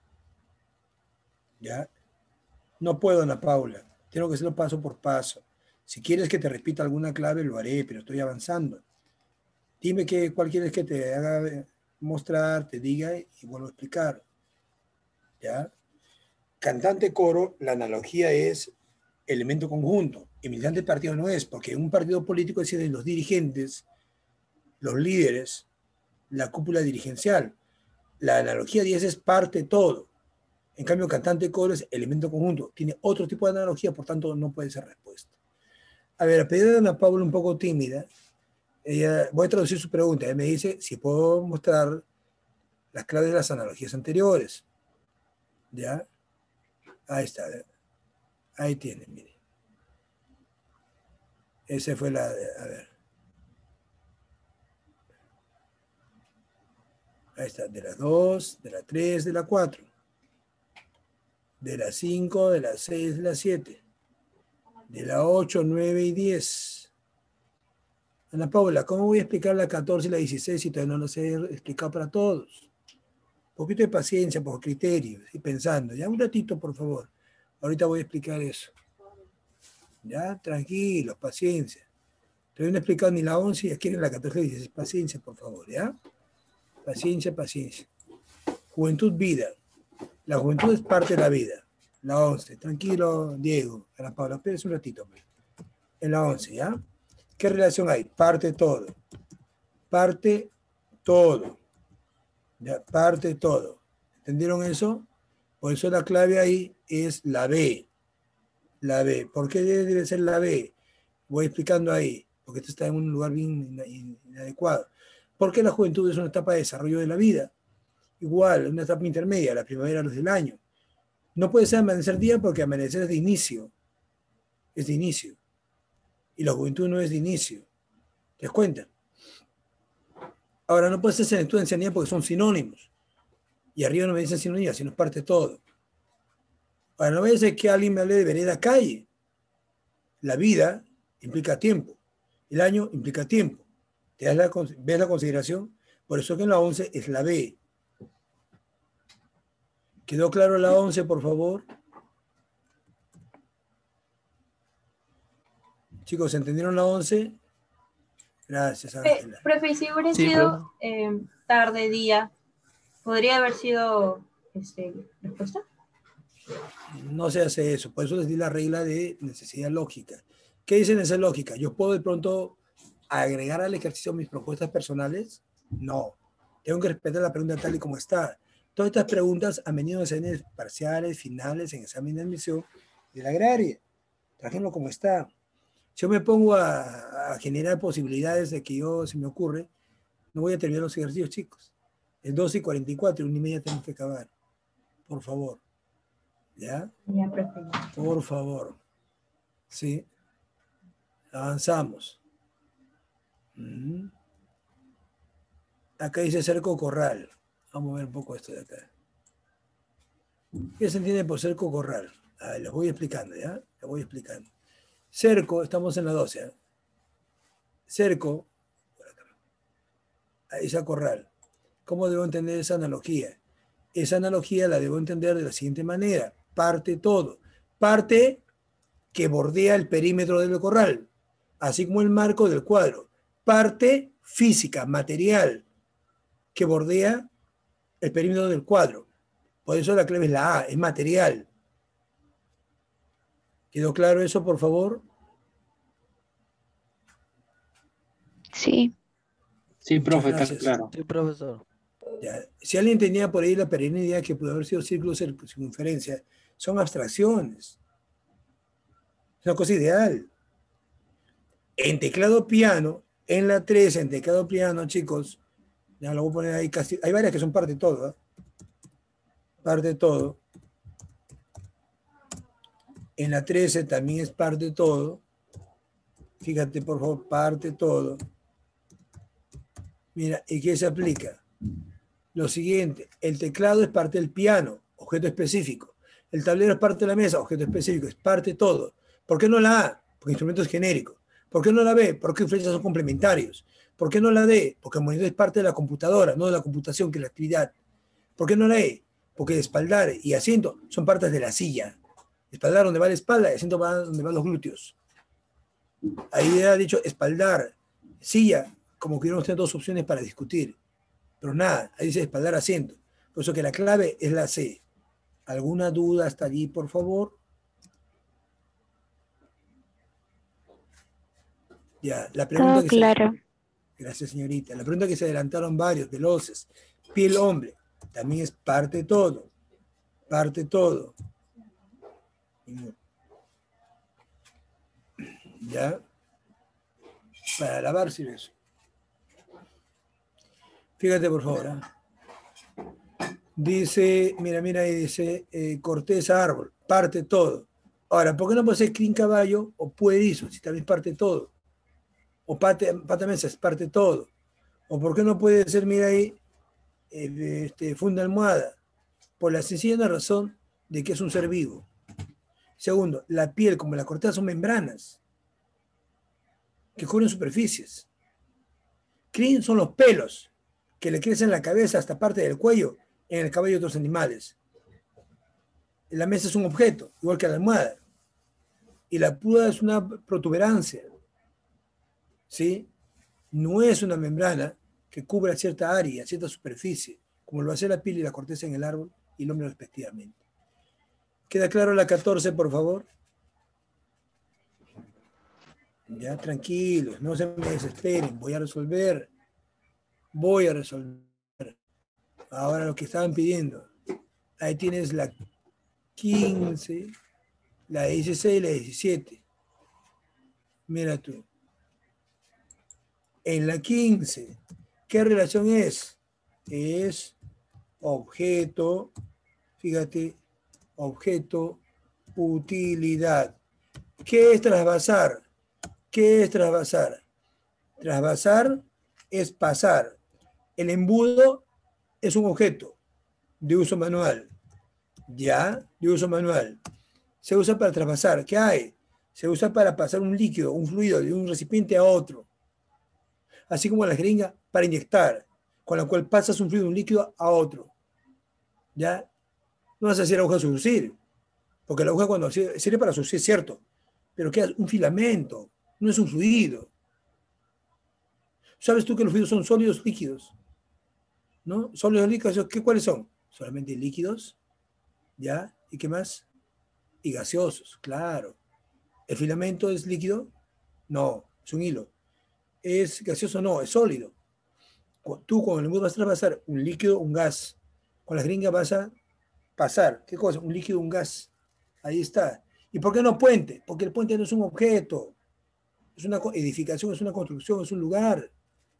A: ¿Ya? No puedo, Ana Paula. Tengo que hacerlo paso por paso. Si quieres que te repita alguna clave, lo haré, pero estoy avanzando. Dime que, cuál quieres que te haga mostrar, te diga y vuelvo a explicar. ¿Ya? Cantante coro, la analogía es elemento conjunto. Y militante partido no es, porque un partido político es de los dirigentes, los líderes, la cúpula dirigencial. La analogía diez es parte todo. En cambio, cantante coro es elemento conjunto. Tiene otro tipo de analogía, por tanto, no puede ser respuesta. A ver, a pedir a Ana Paula un poco tímida, ella, voy a traducir su pregunta. Ella me dice si puedo mostrar las claves de las analogías anteriores. ¿Ya? Ahí está. Ahí tienen, mire. Esa fue la de, a ver. Ahí está, de la dos, de la tres, de la cuatro. De la cinco, de la seis, de la siete. De la ocho, nueve y diez. Ana Paula, ¿cómo voy a explicar la catorce y la dieciséis si todavía no lo sé explicar para todos? Un poquito de paciencia, por criterio, y pensando. Ya un ratito, por favor. Ahorita voy a explicar eso. Ya, tranquilos, paciencia. Todavía no he explicado ni la once y ya quieren la catorce y dieciséis. Paciencia, por favor, ¿ya? Paciencia, paciencia. Juventud, vida. La juventud es parte de la vida. La once. Tranquilo, Diego. Ana Paula, espérense un ratito. En la once, ¿ya? ¿Qué relación hay? Parte todo. Parte todo. ¿Ya? Parte todo. ¿Entendieron eso? Por eso la clave ahí es la B. La B. ¿Por qué debe ser la B? Voy explicando ahí. Porque esto está en un lugar bien inadecuado. Porque la juventud es una etapa de desarrollo de la vida. Igual, una etapa intermedia, la primavera, luz del año. No puede ser amanecer día porque amanecer es de inicio. Es de inicio. Y la juventud no es de inicio. ¿Te das cuenta? Ahora, no puede ser senectud y ancianidad porque son sinónimos. Y arriba no me dicen sinonimos, sino parte todo. Ahora, no me dice que alguien me hable de vereda calle. La vida implica tiempo. El año implica tiempo. ¿Te das la, ¿Ves la consideración? Por eso que en la once es la B. ¿Quedó claro la once, por favor? Chicos, ¿entendieron la once? Gracias,
B: Eh,
A: Ángela.
B: profe, si hubiera
D: Sí,
B: sido
D: profe.
B: eh, tarde, día, ¿Podría haber sido este, respuesta?
A: No se hace eso, por eso les di la regla de necesidad lógica. ¿Qué dice necesidad lógica? ¿Yo puedo de pronto agregar al ejercicio mis propuestas personales? No. Tengo que respetar la pregunta tal y como está. Todas estas preguntas han venido en exámenes parciales, finales, en examen de admisión de la agraria. Trajémoslo como está. Si yo me pongo a, a generar posibilidades de que yo, se me ocurre, no voy a terminar los ejercicios, chicos. Es doce y cuarenta y cuatro, y una y media tenemos que acabar. Por favor. ¿Ya?
B: Ya, profe.
A: Por favor. Sí. Avanzamos. Mm. Acá dice cerco corral. Vamos a ver un poco esto de acá. ¿Qué se entiende por cerco corral? A ver, les voy explicando, ¿ya? Les voy explicando. Cerco, estamos en la doce. ¿eh? Cerco, ahí está corral. ¿Cómo debo entender esa analogía? Esa analogía la debo entender de la siguiente manera. Parte todo. Parte que bordea el perímetro del corral, así como el marco del cuadro. Parte física, material, que bordea el perímetro del cuadro. Por eso la clave es la A, es material. ¿Quedó claro eso, por favor?
F: Sí.
H: Sí, profe,
A: Muchas
H: está
A: gracias.
H: claro.
G: Sí, profesor.
A: Ya. Si alguien tenía por ahí la pequeña idea que pudo haber sido círculo, circunferencia, son abstracciones. Es una cosa ideal. En teclado piano, en la tres, en teclado piano, chicos, ya lo voy a poner ahí casi. Hay varias que son parte de todo. ¿eh? Parte de todo. En la trece también es parte de todo. Fíjate, por favor, parte de todo. Mira, ¿y qué se aplica? Lo siguiente, el teclado es parte del piano, objeto específico. El tablero es parte de la mesa, objeto específico, es parte de todo. ¿Por qué no la A? Porque el instrumento es genérico. ¿Por qué no la B? Porque flechas son complementarios. ¿Por qué no la D? Porque el monitor es parte de la computadora, no de la computación, que es la actividad. ¿Por qué no la E? Porque el espaldar y asiento son partes de la silla. Espaldar donde va la espalda y asiento va donde van los glúteos. Ahí ha dicho espaldar, silla, como que hubiéramos tenido dos opciones para discutir. Pero nada, ahí dice espaldar, asiento. Por eso que la clave es la C. ¿Alguna duda hasta allí, por favor? Ya, la pregunta
F: Todo
A: que
F: claro.
A: se... Gracias, señorita. La pregunta que se adelantaron varios, veloces. Piel hombre, también es parte de todo. Parte de todo. ¿Ya? Para lavar sirve eso. Fíjate, por favor. ¿eh? Dice, mira, mira, ahí dice eh, corteza, árbol, parte todo. Ahora, ¿por qué no puede ser crin caballo o puedizo, si también es parte todo? O pate, pata mesa es parte todo. ¿O por qué no puede ser, mira ahí, eh, este, funda almohada? Por la sencilla razón de que es un ser vivo. Segundo, la piel, como la corteza, son membranas que cubren superficies. Crin son los pelos que le crecen en la cabeza hasta parte del cuello en el cabello de otros animales. La mesa es un objeto, igual que la almohada. Y la puda es una protuberancia. ¿Sí? No es una membrana que cubra cierta área, cierta superficie, como lo hace la piel y la corteza en el árbol y el hombre respectivamente. ¿Queda claro la catorce, por favor? Ya, tranquilos, no se me desesperen, voy a resolver. Voy a resolver. Ahora lo que estaban pidiendo. Ahí tienes la quince, la dieciséis y la diecisiete. Mira tú. En la quince, ¿qué relación es? Es objeto, fíjate, objeto, utilidad. ¿Qué es trasvasar? ¿Qué es trasvasar? Trasvasar es pasar. El embudo es un objeto de uso manual. ¿Ya? De uso manual. Se usa para trasvasar. ¿Qué hay? Se usa para pasar un líquido, un fluido de un recipiente a otro. Así como la jeringa para inyectar, con la cual pasas un fluido, un líquido a otro. ¿Ya? No vas a hacer aguja surcir, porque la aguja cuando sirve, sirve para surcir, cierto, pero queda un filamento, no es un fluido. ¿Sabes tú que los fluidos son sólidos líquidos? ¿no? Sólidos líquidos, ¿qué, ¿cuáles son? Solamente líquidos, ¿ya? ¿Y qué más? Y gaseosos, claro. ¿El filamento es líquido? No, es un hilo. ¿Es gaseoso? No, es sólido. Tú con el mundo vas a pasar un líquido, un gas. Con las gringas vas a pasar, ¿qué cosa? Un líquido, un gas. Ahí está. ¿Y por qué no puente? Porque el puente no es un objeto. Es una edificación, es una construcción, es un lugar.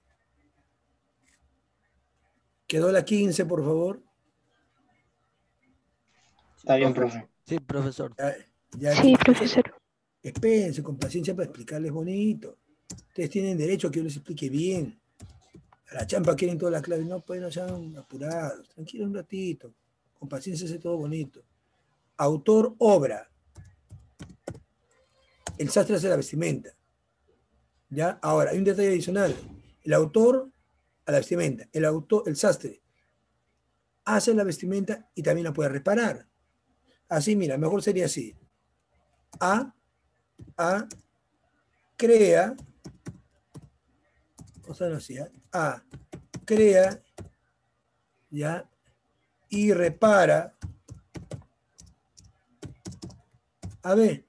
A: Quedó la quince, por favor.
D: Está bien, profe.
H: Sí, profesor.
A: Ya, ya,
F: Sí,
A: chicos,
F: profesor.
A: espérense con paciencia para explicarles bonito. Ustedes tienen derecho a que yo les explique bien. A la champa quieren todas las claves. No, pues no sean apurados. Tranquilos un ratito. Con paciencia hace todo bonito. Autor, obra. El sastre hace la vestimenta. ¿Ya? Ahora, hay un detalle adicional. El autor a la vestimenta. El autor, el sastre hace la vestimenta y también la puede reparar. Así, mira, mejor sería así. A, A, crea, o sea, no así, ¿eh? A, crea, ya, y repara. A ver,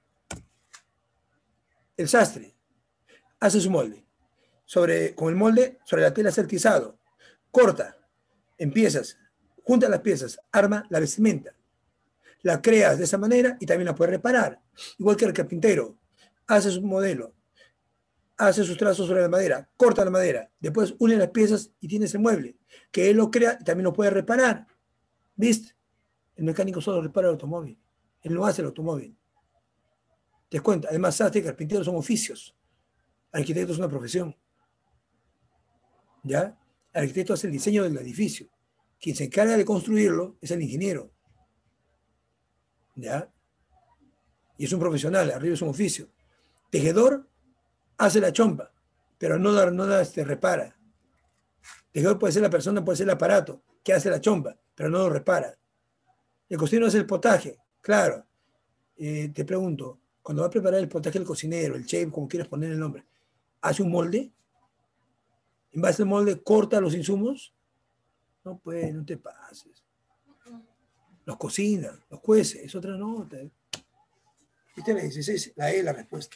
A: el sastre hace su molde. Sobre, con el molde, sobre la tela certizado. Corta en piezas, junta las piezas, arma la vestimenta. La creas de esa manera y también la puedes reparar. Igual que el carpintero, hace su modelo, hace sus trazos sobre la madera, corta la madera, después une las piezas y tienes el mueble, que él lo crea y también lo puede reparar. ¿Viste? El mecánico solo repara el automóvil, él no hace el automóvil. Te das cuenta, además sastre y carpintero son oficios, arquitecto es una profesión. ¿Ya? El arquitecto hace el diseño del edificio, quien se encarga de construirlo es el ingeniero. ¿Ya? Y es un profesional, arriba es un oficio. Tejedor hace la chompa, pero no la, no la este, repara. Tejedor puede ser la persona, puede ser el aparato que hace la chompa, pero no lo repara. El cocinero hace el potaje, claro. Eh, te pregunto, cuando va a preparar el potaje el cocinero, el chef, como quieras poner el nombre, ¿hace un molde? En base al molde, corta los insumos. No, pues, no te pases. Los cocina, los cuece, es otra nota. Esta es la dieciséis, la E, la respuesta.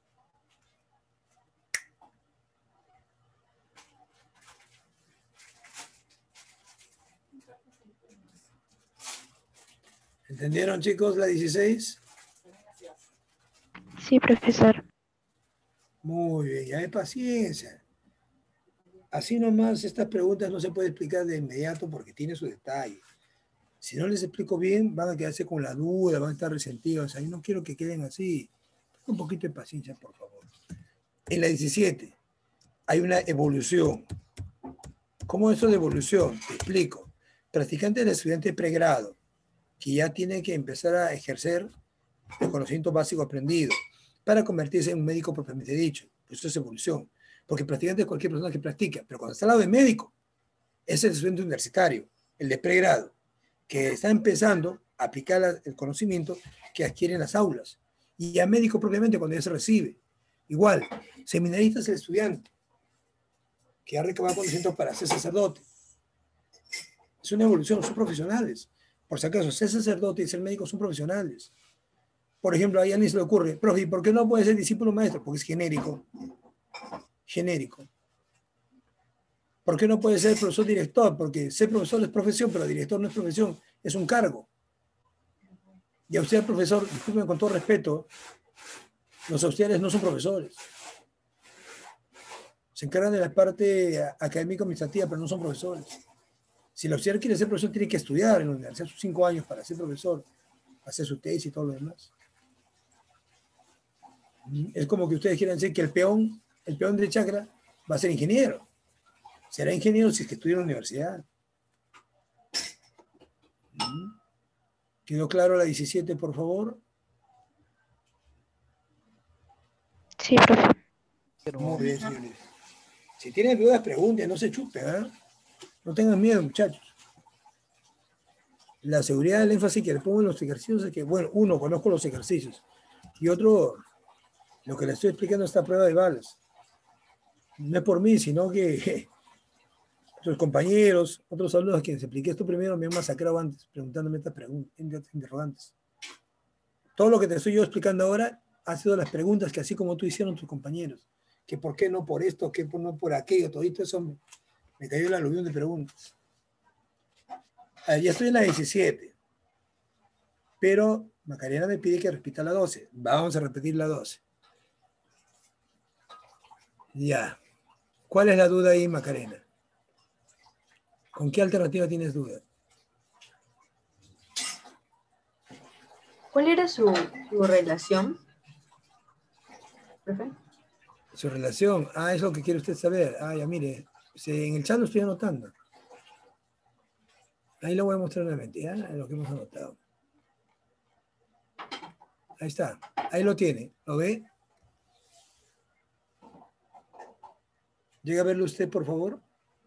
A: ¿Entendieron, chicos, la dieciséis?
F: Sí, profesor.
A: Muy bien, ya hay paciencia. Así nomás estas preguntas no se puede explicar de inmediato porque tiene su detalle. Si no les explico bien, van a quedarse con la duda, van a estar resentidos. Ahí no quiero que queden así. Un poquito de paciencia, por favor. En la diecisiete hay una evolución. ¿Cómo es eso de evolución? Te explico. Practicante del estudiante de pregrado, que ya tiene que empezar a ejercer el conocimiento básico aprendido para convertirse en un médico propiamente dicho. Eso es evolución. Porque practicante es cualquier persona que practica, pero cuando está al lado de médico, es el estudiante universitario, el de pregrado, que está empezando a aplicar la, el conocimiento que adquiere en las aulas. Y ya médico propiamente cuando ya se recibe. Igual, seminarista es el estudiante, que ha recabado conocimientos para ser sacerdote. Es una evolución, son profesionales. Por si acaso, ser sacerdote y ser médico son profesionales. Por ejemplo, a Yanis se le ocurre, profe, ¿por qué no puede ser discípulo maestro? Porque es genérico. Genérico. ¿Por qué no puede ser profesor director? Porque ser profesor es profesión, pero director no es profesión, es un cargo. Y auxiliar profesor, disculpen con todo respeto, los auxiliares no son profesores. Se encargan de la parte académico-administrativa, pero no son profesores. Si el auxiliar quiere ser profesor, tiene que estudiar en la universidad sus cinco años para ser profesor, hacer su tesis y todo lo demás. Es como que ustedes quieran decir que el peón, el peón de chacra va a ser ingeniero. Será ingeniero si es que estudia en la universidad. ¿Quedó claro la diecisiete, por favor?
F: Sí, profe.
A: Muy bien, señores. Si tienen dudas, pregunten, no se chupen, ¿eh? No tengan miedo, muchachos. La seguridad, el énfasis que le pongo en los ejercicios es que, bueno, uno, conozco los ejercicios. Y otro, lo que le estoy explicando esta prueba de balas. No es por mí, sino que tus compañeros, otros alumnos a quienes expliqué esto primero me han masacrado antes, preguntándome estas preguntas, interrogantes. Todo lo que te estoy yo explicando ahora ha sido las preguntas que así como tú hicieron tus compañeros. Que por qué no por esto, que por no por aquello, todito eso me, me cayó el aluvión de preguntas. Ah, ya estoy en la diecisiete. Pero Macarena me pide que repita la doce. Vamos a repetir la doce. Ya. ¿Cuál es la duda ahí, Macarena? ¿Con qué alternativa tienes duda?
B: ¿Cuál era su, su relación, profe?
A: Su relación. Ah, es lo que quiere usted saber. Ah, ya mire. En el chat lo estoy anotando. Ahí lo voy a mostrar nuevamente, ¿ya? Lo que hemos anotado. Ahí está. Ahí lo tiene. ¿Lo ve? ¿Llega a verlo usted, por favor?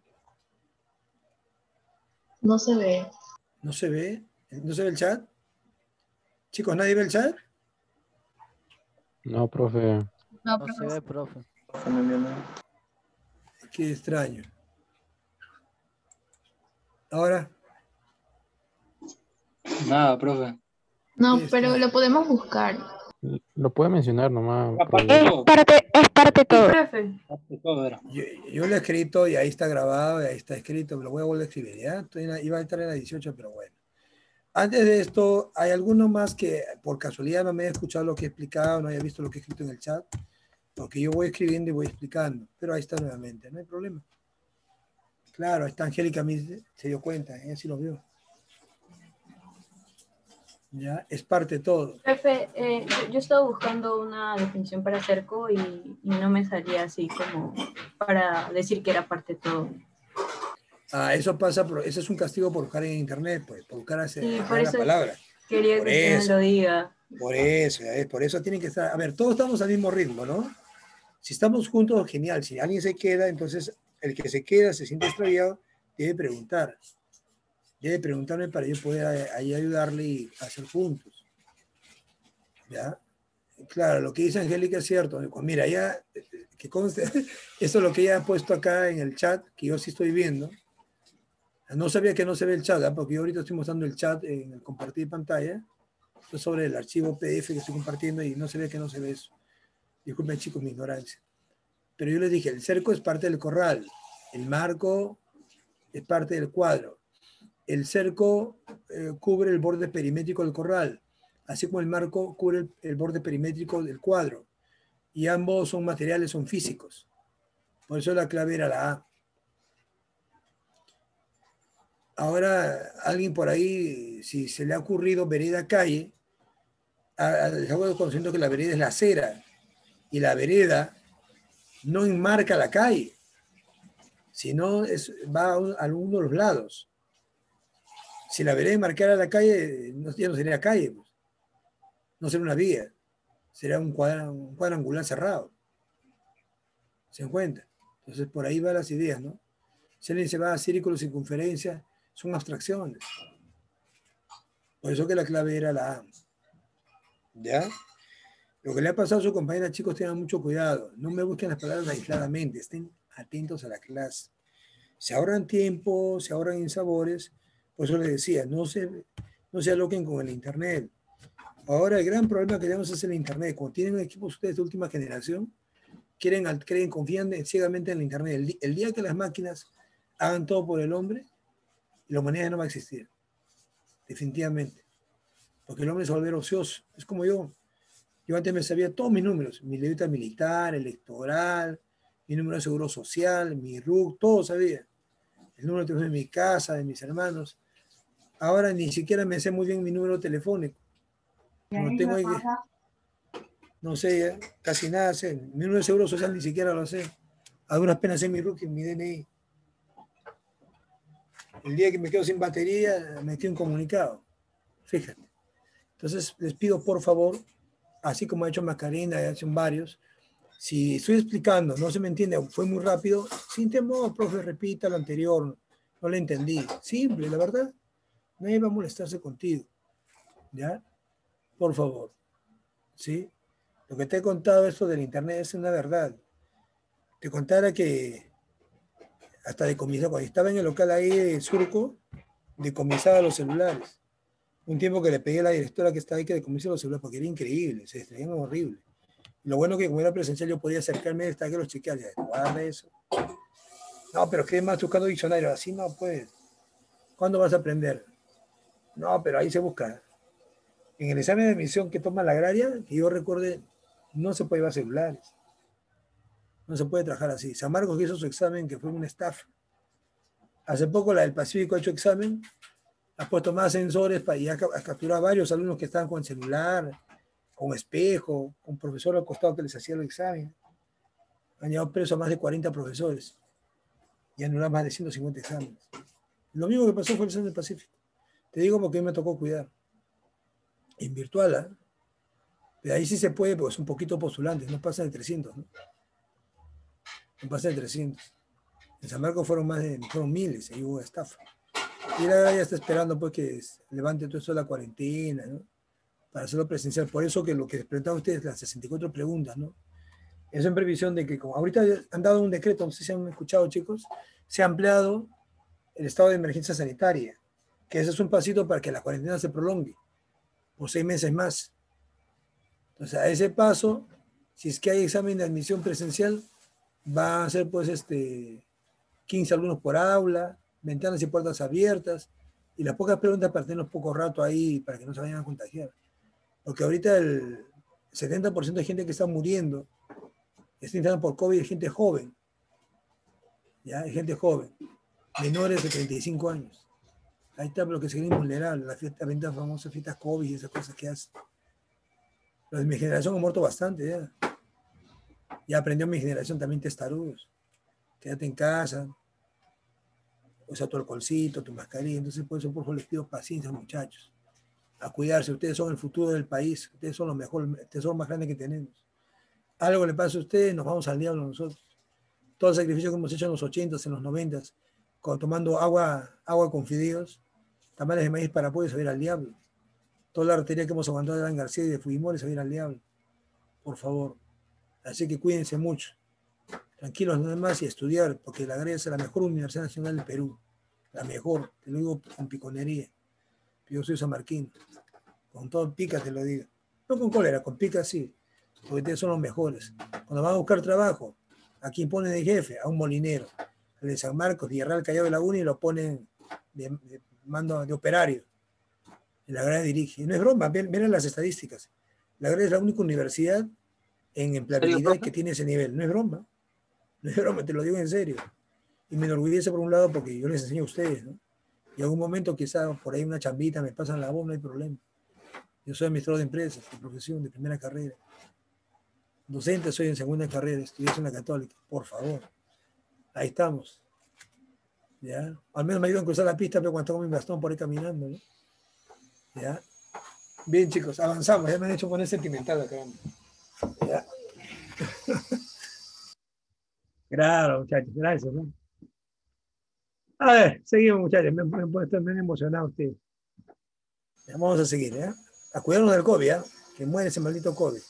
E: No se ve.
A: ¿No se ve? ¿No se ve el chat? Chicos, ¿nadie ve el chat?
H: No, profe.
C: No,
I: No se ve, profe.
A: Qué extraño. Ahora.
J: Nada, profe.
K: No,
A: Este.
K: pero lo podemos buscar.
H: Lo puede mencionar nomás.
F: Es parte, es parte todo.
B: Profe.
A: Yo, yo lo he escrito y ahí está grabado y ahí está escrito. Lo voy a volver a escribir, ¿ya? Estoy en la- iba a estar en la dieciocho, pero bueno. Antes de esto, ¿hay alguno más que por casualidad no me haya escuchado lo que he explicado, no haya visto lo que he escrito en el chat? Porque yo voy escribiendo y voy explicando. Pero ahí está nuevamente, no hay problema. Claro, ahí está Angélica, me- se dio cuenta, ella sí lo vio. Ya, es parte de todo.
B: Profe, eh, yo, yo estaba buscando una definición para cerco y, y no me salía así como para decir que era parte de todo.
A: Ah, eso pasa, por, eso es un castigo por buscar en internet, pues, por buscar ese,
B: Sí, por
A: la
B: eso
A: palabra.
B: quería
A: Por
B: que usted me
A: eso.
B: lo diga.
A: Por eso, ya ves, por eso tienen que estar. A ver, todos estamos al mismo ritmo, ¿no? Si estamos juntos, genial. Si alguien se queda, entonces el que se queda, se siente extraviado, debe preguntar. Debe preguntarme para yo poder ahí ayudarle y hacer juntos. ¿Ya? Claro, lo que dice Angélica es cierto. Mira, ya, que conste, esto es lo que ella ha puesto acá en el chat, que yo sí estoy viendo. No sabía que no se ve el chat, ¿eh? Porque yo ahorita estoy mostrando el chat en el compartir pantalla. Esto es sobre el archivo P D F que estoy compartiendo y no se ve que no se ve eso. Disculpen, chicos, mi ignorancia. Pero yo les dije, el cerco es parte del corral, el marco es parte del cuadro. El cerco eh, cubre el borde perimétrico del corral, así como el marco cubre el, el borde perimétrico del cuadro. Y ambos son materiales, son físicos. Por eso la clave era la A. Ahora, alguien por ahí, si se le ha ocurrido vereda calle, les hago conociendo que la vereda es la acera. Y la vereda no enmarca la calle, sino es, va a, un, a uno de los lados. Si la vereda enmarcara la calle, no, ya no sería calle, pues. No sería una vía, sería un, cuadra, un cuadrangular cerrado. ¿Se dan cuenta? Entonces por ahí van las ideas, ¿no? Si alguien se va a círculos, circunferencias, son abstracciones. Por eso que la clave era la A. ¿Ya? Lo que le ha pasado a su compañera, chicos, tengan mucho cuidado. No me busquen las palabras aisladamente, estén atentos a la clase. Se ahorran tiempo, se ahorran insabores. Por eso les decía, no se, no se aloquen con el internet. Ahora el gran problema que tenemos es el internet. Cuando tienen equipos ustedes de última generación, quieren, creen, confían ciegamente en el internet. El, el día que las máquinas hagan todo por el hombre, la humanidad no va a existir. Definitivamente. Porque el hombre se va a volver ocioso. Es como yo. Yo antes me sabía todos mis números, mi libreta militar, electoral, mi número de seguro social, mi R U C, todo sabía. El número de teléfono de mi casa, de mis hermanos. Ahora ni siquiera me sé muy bien mi número telefónico. No tengo ahí que, no sé, casi nada sé. Mi número de seguro social ni siquiera lo sé. A duras penas sé mi R U C y mi D N I. El día que me quedo sin batería, me quedo un comunicado. Fíjate. Entonces, les pido por favor, así como ha hecho Macarena y hacen varios, si estoy explicando, no se me entiende, fue muy rápido, sin temor, profe, repita lo anterior, no le entendí. Simple, la verdad, nadie va a molestarse contigo, ¿ya? Por favor, ¿sí? Lo que te he contado, esto del internet, es una verdad. Te contara que hasta decomisaba. Cuando estaba en el local ahí de Surco, decomisaba los celulares. Un tiempo que le pedí a la directora que estaba ahí que decomise los celulares, porque era increíble, se extraían horrible. Lo bueno que como era presencial yo podía acercarme hasta que los chequeara. Guarda eso. No, pero ¿qué más buscando diccionario? Así no puedes. ¿Cuándo vas a aprender? No, pero ahí se busca. En el examen de admisión que toma la agraria, que yo recuerde, no se puede llevar celulares. No se puede trabajar así. San Marcos que hizo su examen, que fue una estafa. Hace poco la del Pacífico ha hecho examen, ha puesto más sensores para, y ha, ha capturado a varios alumnos que estaban con celular, con espejo, con profesor al costado que les hacía el examen. Han llevado preso a más de cuarenta profesores y anularon más de ciento cincuenta exámenes. Lo mismo que pasó fue el examen del Pacífico. Te digo porque a mí me tocó cuidar. En virtual, ¿eh? Pero ahí sí se puede, porque son un poquito postulantes, no pasan de trescientos, ¿no? No pasan de trescientos. En San Marcos fueron más de, fueron miles, ahí hubo estafa. Y la ya está esperando pues que levante todo esto de la cuarentena, ¿no? Para hacerlo presencial. Por eso que lo que les preguntaban ustedes, las sesenta y cuatro preguntas, ¿no? Eso en previsión de que, como ahorita han dado un decreto, no sé si han escuchado, chicos, se ha ampliado el estado de emergencia sanitaria, que ese es un pasito para que la cuarentena se prolongue por seis meses más. Entonces, a ese paso, si es que hay examen de admisión presencial, va a ser pues este quince alumnos por aula, ventanas y puertas abiertas, y las pocas preguntas para tenerlos poco rato ahí para que no se vayan a contagiar. Porque ahorita el setenta por ciento de gente que está muriendo está internada por COVID, es gente joven. Ya, es gente joven, menores de treinta y cinco años. Ahí está lo que se cree vulnerable, la fiesta, venta famosas fiestas COVID y esas cosas que hacen. Los de mi generación han muerto bastante ya. Ya aprendió mi generación también testarudos. Quédate en casa, usa tu alcoholcito, tu mascarilla. Entonces, por eso, por favor, les pido paciencia, muchachos. A cuidarse. Ustedes son el futuro del país. Ustedes son los mejores, el tesoro más grande que tenemos. Algo le pasa a ustedes, nos vamos al diablo nosotros. Todo el sacrificio que hemos hecho en los ochentas, en los noventas, tomando agua, agua con fideos, tamales de maíz para pollo, se va a ir al diablo. Toda la arteria que hemos aguantado de Alan García y de Fujimori se va a ir al diablo. Por favor. Así que cuídense mucho. Tranquilos nada más y estudiar, porque la Agraria es la mejor universidad nacional del Perú. La mejor, te lo digo con piconería. Yo soy samarquino. Con todo pica te lo digo. No con cólera, con pica sí. Porque ustedes son los mejores. Cuando van a buscar trabajo, ¿a quién ponen de jefe? A un molinero. El de San Marcos, Villarreal, Callao de Laguna, y lo ponen de, de mando de operario. Y la Agraria dirige. Y no es broma, miren las estadísticas. La Agraria es la única universidad en empleabilidad que tiene ese nivel. No es broma. No es broma, te lo digo en serio. Y me enorgullece por un lado porque yo les enseño a ustedes, ¿no? Y en algún momento quizá por ahí una chambita me pasan la voz, no hay problema. Yo soy administrador de empresas, de profesión, de primera carrera. Docente soy en segunda carrera, estudié en la Católica, por favor. Ahí estamos. ¿Ya? Al menos me ayudan a cruzar la pista, pero cuando tengo mi bastón por ahí caminando, ¿no? ¿Ya? Bien, chicos, avanzamos. Ya me han hecho poner sentimental acá. ¿Ya? Claro, muchachos, gracias, ¿no? A ver, seguimos, muchachos. Me, me, me estoy bien emocionado ustedes. Ya, vamos a seguir, ¿eh? A cuidarnos del COVID, ¿eh? Que muere ese maldito COVID.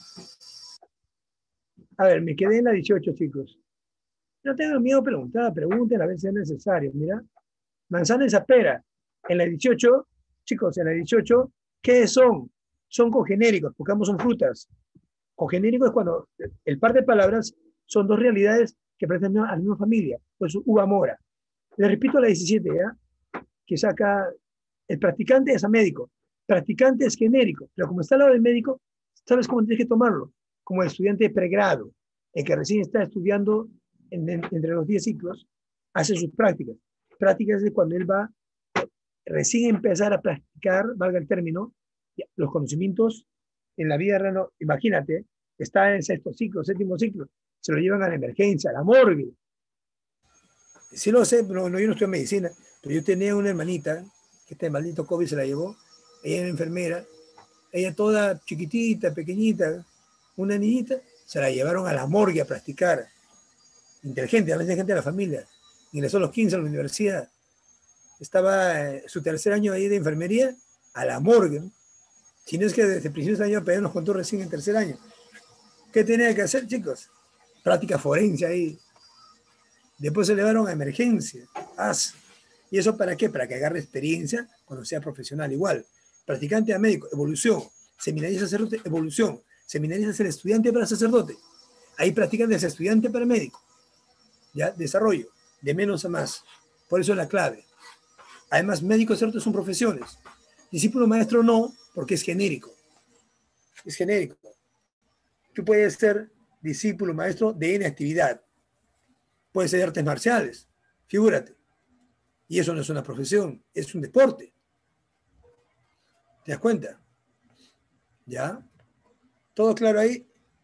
A: A ver, me quedé en la dieciocho, chicos. No tengan miedo a preguntar, pregunten a ver si es necesario. Mira, manzana y pera. En la dieciocho, chicos, en la dieciocho, ¿qué son? Son cogenéricos, porque ambos son frutas. Cogenérico es cuando el par de palabras son dos realidades que pertenecen a la misma familia. Pues uva mora. Le repito a la diecisiete, ¿ya? Que saca el practicante es a médico. Practicante es genérico. Pero como está al lado del médico, sabes cómo tienes que tomarlo. Como el estudiante de pregrado, el que recién está estudiando en, en, entre los diez ciclos, hace sus prácticas. Prácticas es cuando él va recién empezar a practicar, valga el término, los conocimientos en la vida real. Imagínate, está en sexto ciclo, séptimo ciclo, se lo llevan a la emergencia, a la morgue. Sí lo sé, pero no, yo no estudio medicina, pero yo tenía una hermanita, que este maldito COVID se la llevó, ella era enfermera, ella toda chiquitita, pequeñita, una niñita, se la llevaron a la morgue a practicar. Inteligente, además gente de la familia. Ingresó a los quince a la universidad. Estaba eh, su tercer año ahí de enfermería a la morgue, ¿no? Si no es que desde principios de año pero nos contó recién en tercer año. ¿Qué tenía que hacer, chicos? Práctica forense ahí. Después se elevaron a emergencia. As. ¿Y eso para qué? Para que agarre experiencia cuando sea profesional. Igual, practicante a médico, evolución. Seminarista sacerdote, evolución. Seminarista es el estudiante para sacerdote. Ahí practican desde estudiante para médico. ¿Ya? Desarrollo. De menos a más. Por eso es la clave. Además, médico sacerdote son profesiones. Discípulo maestro no, porque es genérico. Es genérico. Tú puedes ser discípulo maestro de N actividad. Puedes ser de artes marciales. Figúrate. Y eso no es una profesión, es un deporte. ¿Te das cuenta? ¿Ya? ¿Todo claro ahí?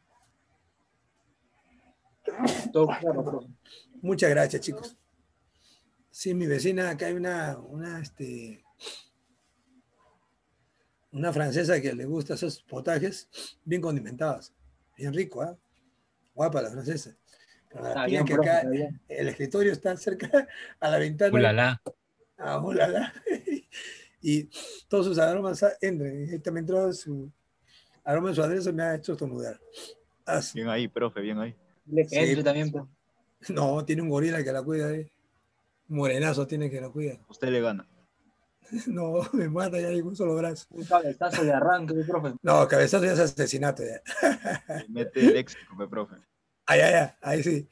D: Todo claro, profe.
A: Muchas gracias, chicos. Sí, mi vecina, acá hay una, una, este, una francesa que le gusta esos potajes bien condimentados. Bien rico, ¿ah? ¿eh? Guapa la francesa. Pero la
D: Está
A: pilla
D: bien,
A: que
D: profe,
A: acá
D: está bien.
A: el escritorio está cerca a la ventana.
I: Ulala.
A: Ah, ulala. Y todos sus aromas entran. Y también entró su aroma de su adreso me ha hecho estornudar. Así.
G: Bien ahí, profe, bien ahí.
D: Le que
A: Sí.
D: entre también, profe.
A: No, tiene un gorila que la cuida. ¿eh? Morenazo tiene que la cuida.
G: Usted le gana.
A: No, me mata ya con un solo brazo.
D: Un cabezazo de arranque, profe.
A: No, cabezazo ya es asesinato ya.
G: Le mete el léxico, pe, profe.
A: Ay, ay, ay, ahí sí.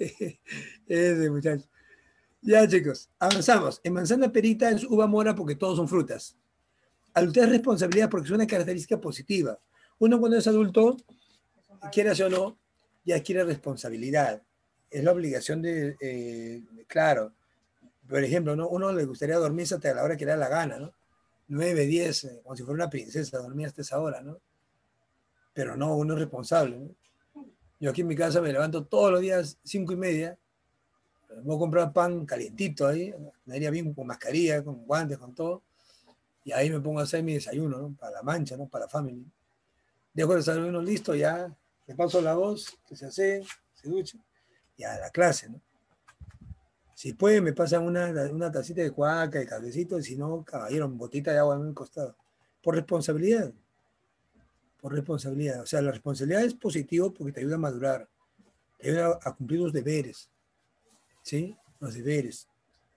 A: Ese muchacho. Ya, chicos, avanzamos. En manzana perita es uva mora porque todos son frutas. Adultez es responsabilidad porque es una característica positiva. Uno cuando es adulto, quiera o no, ya adquiere responsabilidad. Es la obligación de, eh, claro, por ejemplo, ¿no? Uno le gustaría dormirse hasta la hora que le da la gana, ¿no? nueve, diez, eh, como si fuera una princesa, dormir hasta esa hora, ¿no? Pero no, uno es responsable, ¿no? Yo aquí en mi casa me levanto todos los días, cinco y media, voy a comprar pan calientito ahí, me haría bien con mascarilla, con guantes, con todo, y ahí me pongo a hacer mi desayuno, ¿no? Para la mancha, ¿no? Para la familia. Dejo el desayuno listo, ya le paso la voz, que se hace, se ducha, y a la clase, ¿no? Si pueden, me pasan una, una tacita de cuaca, de cafecito, y si no, caballero, botita de agua en el costado. Por responsabilidad. Por responsabilidad. O sea, la responsabilidad es positivo porque te ayuda a madurar, te ayuda a cumplir los deberes. ¿Sí? Los deberes.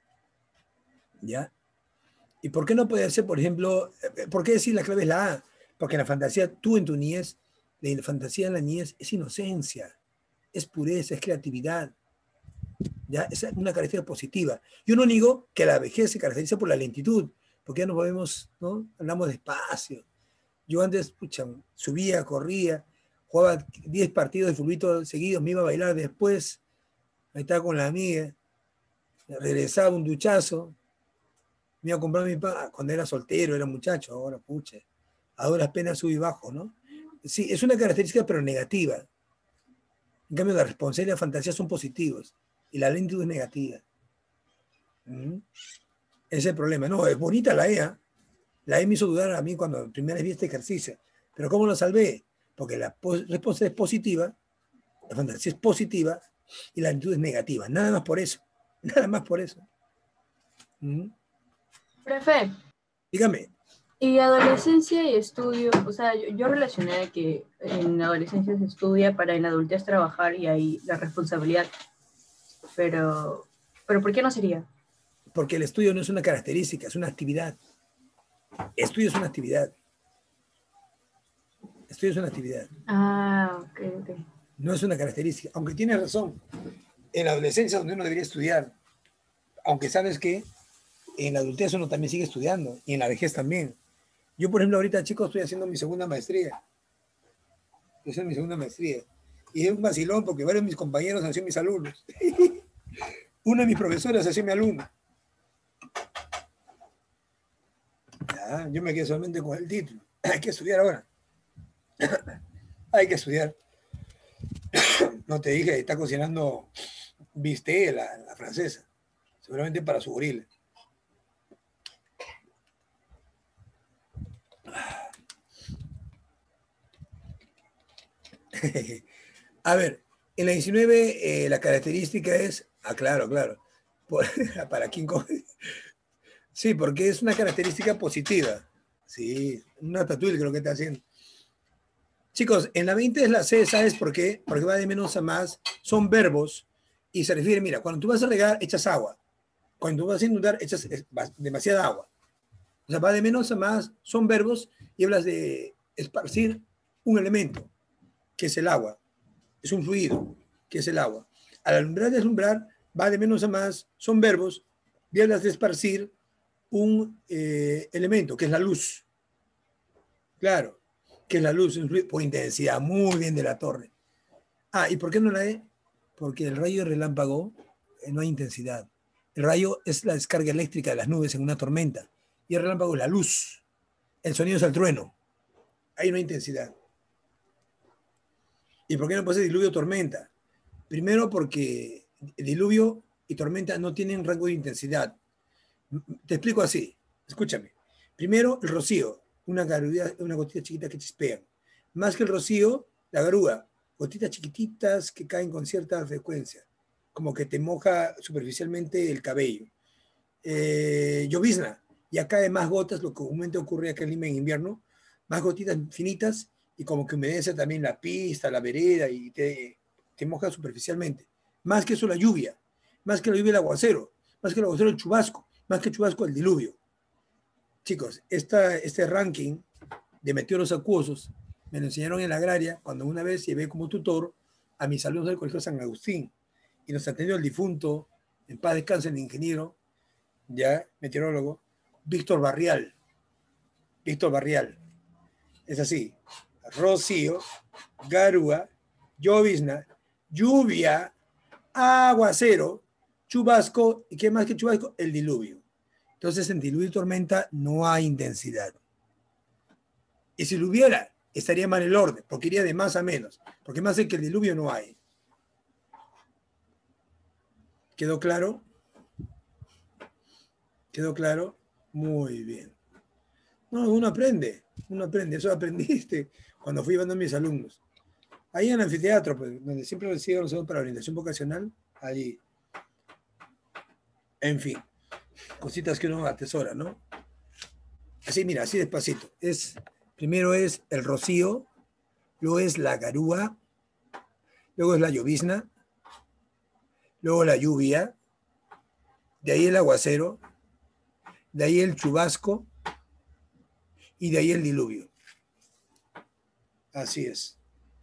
A: ¿Ya? ¿Y por qué no puede ser, por ejemplo, por qué decir la clave es la A? Porque la fantasía, tú en tu niñez, la fantasía en la niñez es inocencia, es pureza, es creatividad. ¿Ya? Es una característica positiva. Yo no niego que la vejez se caracteriza por la lentitud, porque ya nos movemos, ¿no? Andamos despacio. Yo antes, pucha, subía, corría, jugaba diez partidos de fulbito seguidos, me iba a bailar después, me estaba con la amiga, regresaba un duchazo, me iba a comprar mi pan, cuando era soltero, era muchacho, ahora, pucha, a duras penas sub y bajo, ¿no? Sí, es una característica, pero negativa. En cambio, la responsabilidad y la fantasía son positivos, y la lentitud es negativa. ¿Mm? Ese es el problema. No, es bonita la E, ¿eh? La E me hizo dudar a mí cuando primera vez vi este ejercicio. Pero ¿cómo lo salvé? Porque la responsabilidad es positiva, la fantasía es positiva y la actitud es negativa. Nada más por eso. Nada más por eso. ¿Mm?
B: Profe,
A: Dígame.
B: y adolescencia y estudio, o sea, yo, yo relacioné que en la adolescencia se estudia para en la adultez trabajar y ahí la responsabilidad. Pero, pero ¿por qué no sería?
A: Porque el estudio no es una característica, es una actividad. Estudio es una actividad. Estudio es una actividad.
B: Ah, ok, ok.
A: No es una característica. Aunque tienes razón. En la adolescencia es donde uno debería estudiar. Aunque sabes que en la adultez uno también sigue estudiando. Y en la vejez también. Yo, por ejemplo, ahorita, chicos, estoy haciendo mi segunda maestría. Estoy haciendo mi segunda maestría. Y es un vacilón porque varios de mis compañeros han sido mis alumnos. Uno de mis profesores ha sido mi alumno. Ya, yo me quedé solamente con el título. Hay que estudiar ahora. Hay que estudiar. No te dije, está cocinando bistec la, la francesa. Seguramente para su gorila. A ver, en la diecinueve eh, la característica es, ah, claro, claro, por, para King Kong. Sí, porque es una característica positiva. Sí, una tatuil creo que está haciendo. Chicos, en la veinte es la C, ¿sabes por qué? Porque va de menos a más, son verbos Y se refiere, mira, cuando tú vas a regar, echas agua. Cuando tú vas a inundar, echas demasiada agua. O sea, va de menos a más, son verbos y hablas de esparcir un elemento, que es el agua. Es un fluido, que es el agua. Al alumbrar y deslumbrar, va de menos a más, son verbos y hablas de esparcir un eh, elemento, que es la luz. Claro, que es la luz, un fluido por intensidad, muy bien de la torre. Ah, ¿y por qué no la E? Porque el rayo de relámpago eh, no hay intensidad. El rayo es la descarga eléctrica de las nubes en una tormenta. Y el relámpago es la luz. El sonido es el trueno. Ahí no hay intensidad. ¿Y por qué no puede ser diluvio o tormenta? Primero porque diluvio y tormenta no tienen rango de intensidad. Te explico así. Escúchame. Primero, el rocío. Una garúa, una gotita chiquita que chispean. Más que el rocío, la garúa. Gotitas chiquititas que caen con cierta frecuencia. Como que te moja superficialmente el cabello. Eh, llovizna. Ya cae más gotas, lo que comúnmente ocurre acá en Lima en invierno. Más gotitas finitas y como que humedece también la pista, la vereda y te, te moja superficialmente. Más que eso la lluvia. Más que la lluvia el aguacero. Más que el aguacero el chubasco. Más que el chubasco el diluvio. Chicos, esta, este ranking de meteoros acuosos me lo enseñaron en la agraria cuando una vez llevé como tutor a mis alumnos del Colegio San Agustín y nos atendió el difunto, en paz descanse, el ingeniero, ya, meteorólogo, Víctor Barrial. Víctor Barrial. Es así. Rocío, garúa, llovizna, lluvia, aguacero, chubasco, ¿y qué más que chubasco? El diluvio. Entonces, en diluvio y tormenta no hay intensidad. Y si lo hubiera, estaría mal el orden, porque iría de más a menos, porque más de que el diluvio no hay. ¿Quedó claro? ¿Quedó claro? Muy bien. No, uno aprende, uno aprende, eso aprendiste cuando fui llevando a mis alumnos. Ahí en el anfiteatro, pues, donde siempre recibo los alumnos para orientación vocacional, allí. En fin, cositas que uno atesora, ¿no? Así, mira, así despacito. Es, primero es el rocío, luego es la garúa, luego es la llovizna, luego la lluvia, de ahí el aguacero, de ahí el chubasco y de ahí el diluvio. Así es.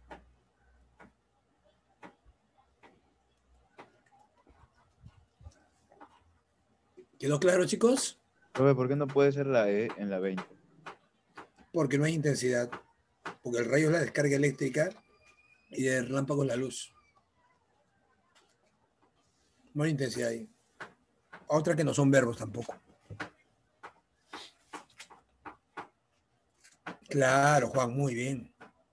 A: ¿Quedó claro, chicos?
G: Profe, ¿por qué no puede ser la E en la veinte?
A: Porque no hay intensidad. Porque el rayo es la descarga eléctrica y el relámpago es la luz. No hay intensidad ahí. Otra que no son verbos tampoco. Claro, Juan, muy bien.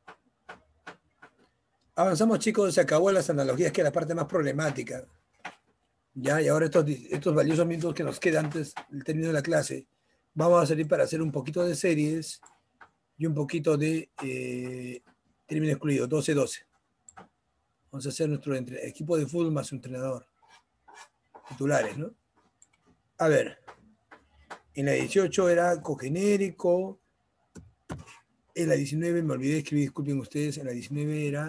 A: Avanzamos, chicos, se acabó las analogías, que es la parte más problemática. Ya, y ahora estos, estos valiosos minutos que nos quedan antes del término de la clase, vamos a salir para hacer un poquito de series y un poquito de eh, término excluido, doce doce. Vamos a hacer nuestro entre, equipo de fútbol más su entrenador. Titulares, ¿no? A ver, en la dieciocho era cogenérico, en la diecinueve, me olvidé de escribir, disculpen ustedes, en la diecinueve era...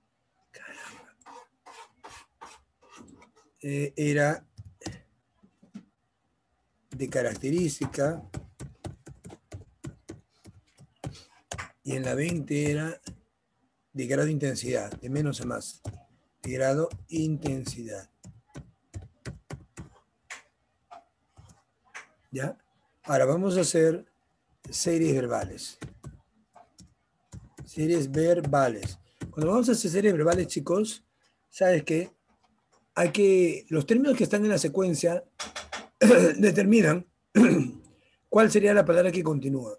A: Eh, era de característica y en la veinte era de grado de intensidad, de menos a más, de grado intensidad. ¿Ya? Ahora vamos a hacer series verbales. Series verbales. Cuando vamos a hacer series verbales, chicos, ¿sabes qué? Hay que, los términos que están en la secuencia determinan cuál sería la palabra que continúa.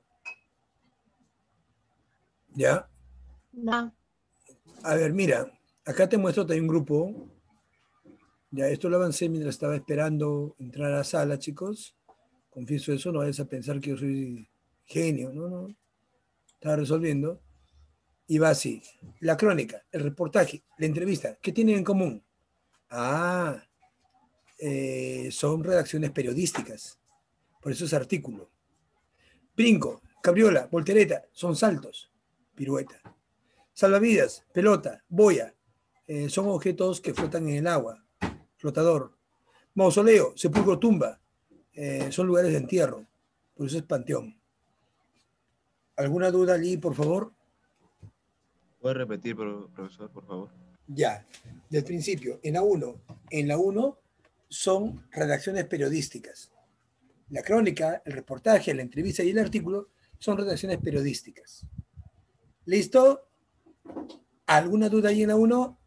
A: ¿Ya?
K: No.
A: A ver, mira, acá te muestro también un grupo. Ya, esto lo avancé mientras estaba esperando entrar a la sala, chicos. Confieso eso, no vayas a pensar que yo soy genio, no, no. Estaba resolviendo. Y va así. La crónica, el reportaje, la entrevista, ¿qué tienen en común? Ah, eh, son redacciones periodísticas. Por eso es artículo. Brinco, cabriola, voltereta, son saltos. Pirueta. Salvavidas, pelota, boya. Eh, son objetos que flotan en el agua. flotador. Mausoleo, sepulcro, tumba, eh, son lugares de entierro, por eso es panteón. ¿Alguna duda allí, por favor?
G: ¿Puede repetir, pro- profesor, por favor?
A: Ya, del principio, en la uno. En la uno son redacciones periodísticas. La crónica, el reportaje, la entrevista y el artículo son redacciones periodísticas. ¿Listo? ¿Alguna duda allí en la uno?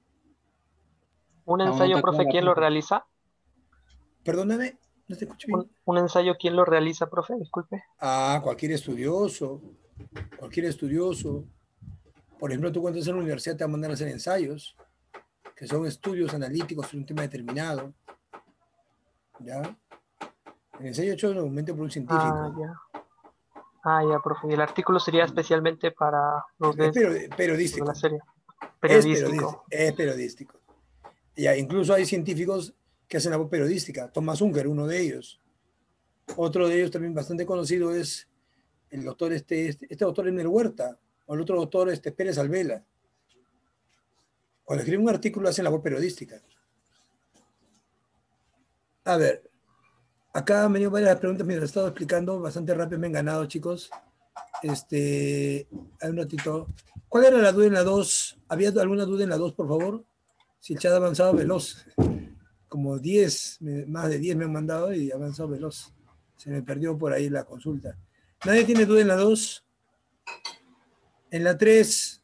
I: ¿Un
D: No, no
I: ensayo,
D: te
I: profe,
D: aclara,
I: quién lo
D: profe.
I: realiza?
A: Perdóname, no te escucho bien.
I: ¿Un, un ensayo quién lo realiza, profe? Disculpe.
A: Ah, cualquier estudioso, cualquier estudioso. Por ejemplo, tú cuando estás en la universidad te van a mandar a hacer ensayos, que son estudios analíticos sobre un tema determinado. ¿Ya? El ensayo hecho normalmente por un científico.
I: Ah, ya. Ah, ya, profe. Y el artículo sería especialmente para los
A: Es
I: de,
A: pero-
I: los de
A: periodístico.
I: la serie.
A: Es periodístico.
I: Periodístico.
A: Es periodístico. Ya, incluso hay científicos que hacen labor periodística. Thomas Unger, uno de ellos. Otro de ellos también bastante conocido es el doctor, este, este, este doctor Emner Huerta, o el otro doctor este, Pérez Alvela. Cuando escriben un artículo hacen labor periodística. A ver, acá han venido varias preguntas mientras he estado explicando, bastante rápido me han ganado, chicos. Este, hay un ratito. ¿Cuál era la duda en la dos? ¿Había alguna duda en la dos, por favor? Si el chat ha avanzado veloz. Como diez, me- más de diez me han mandado y ha avanzado veloz. Se me perdió por ahí la consulta. ¿Nadie tiene duda en la dos? En la tres.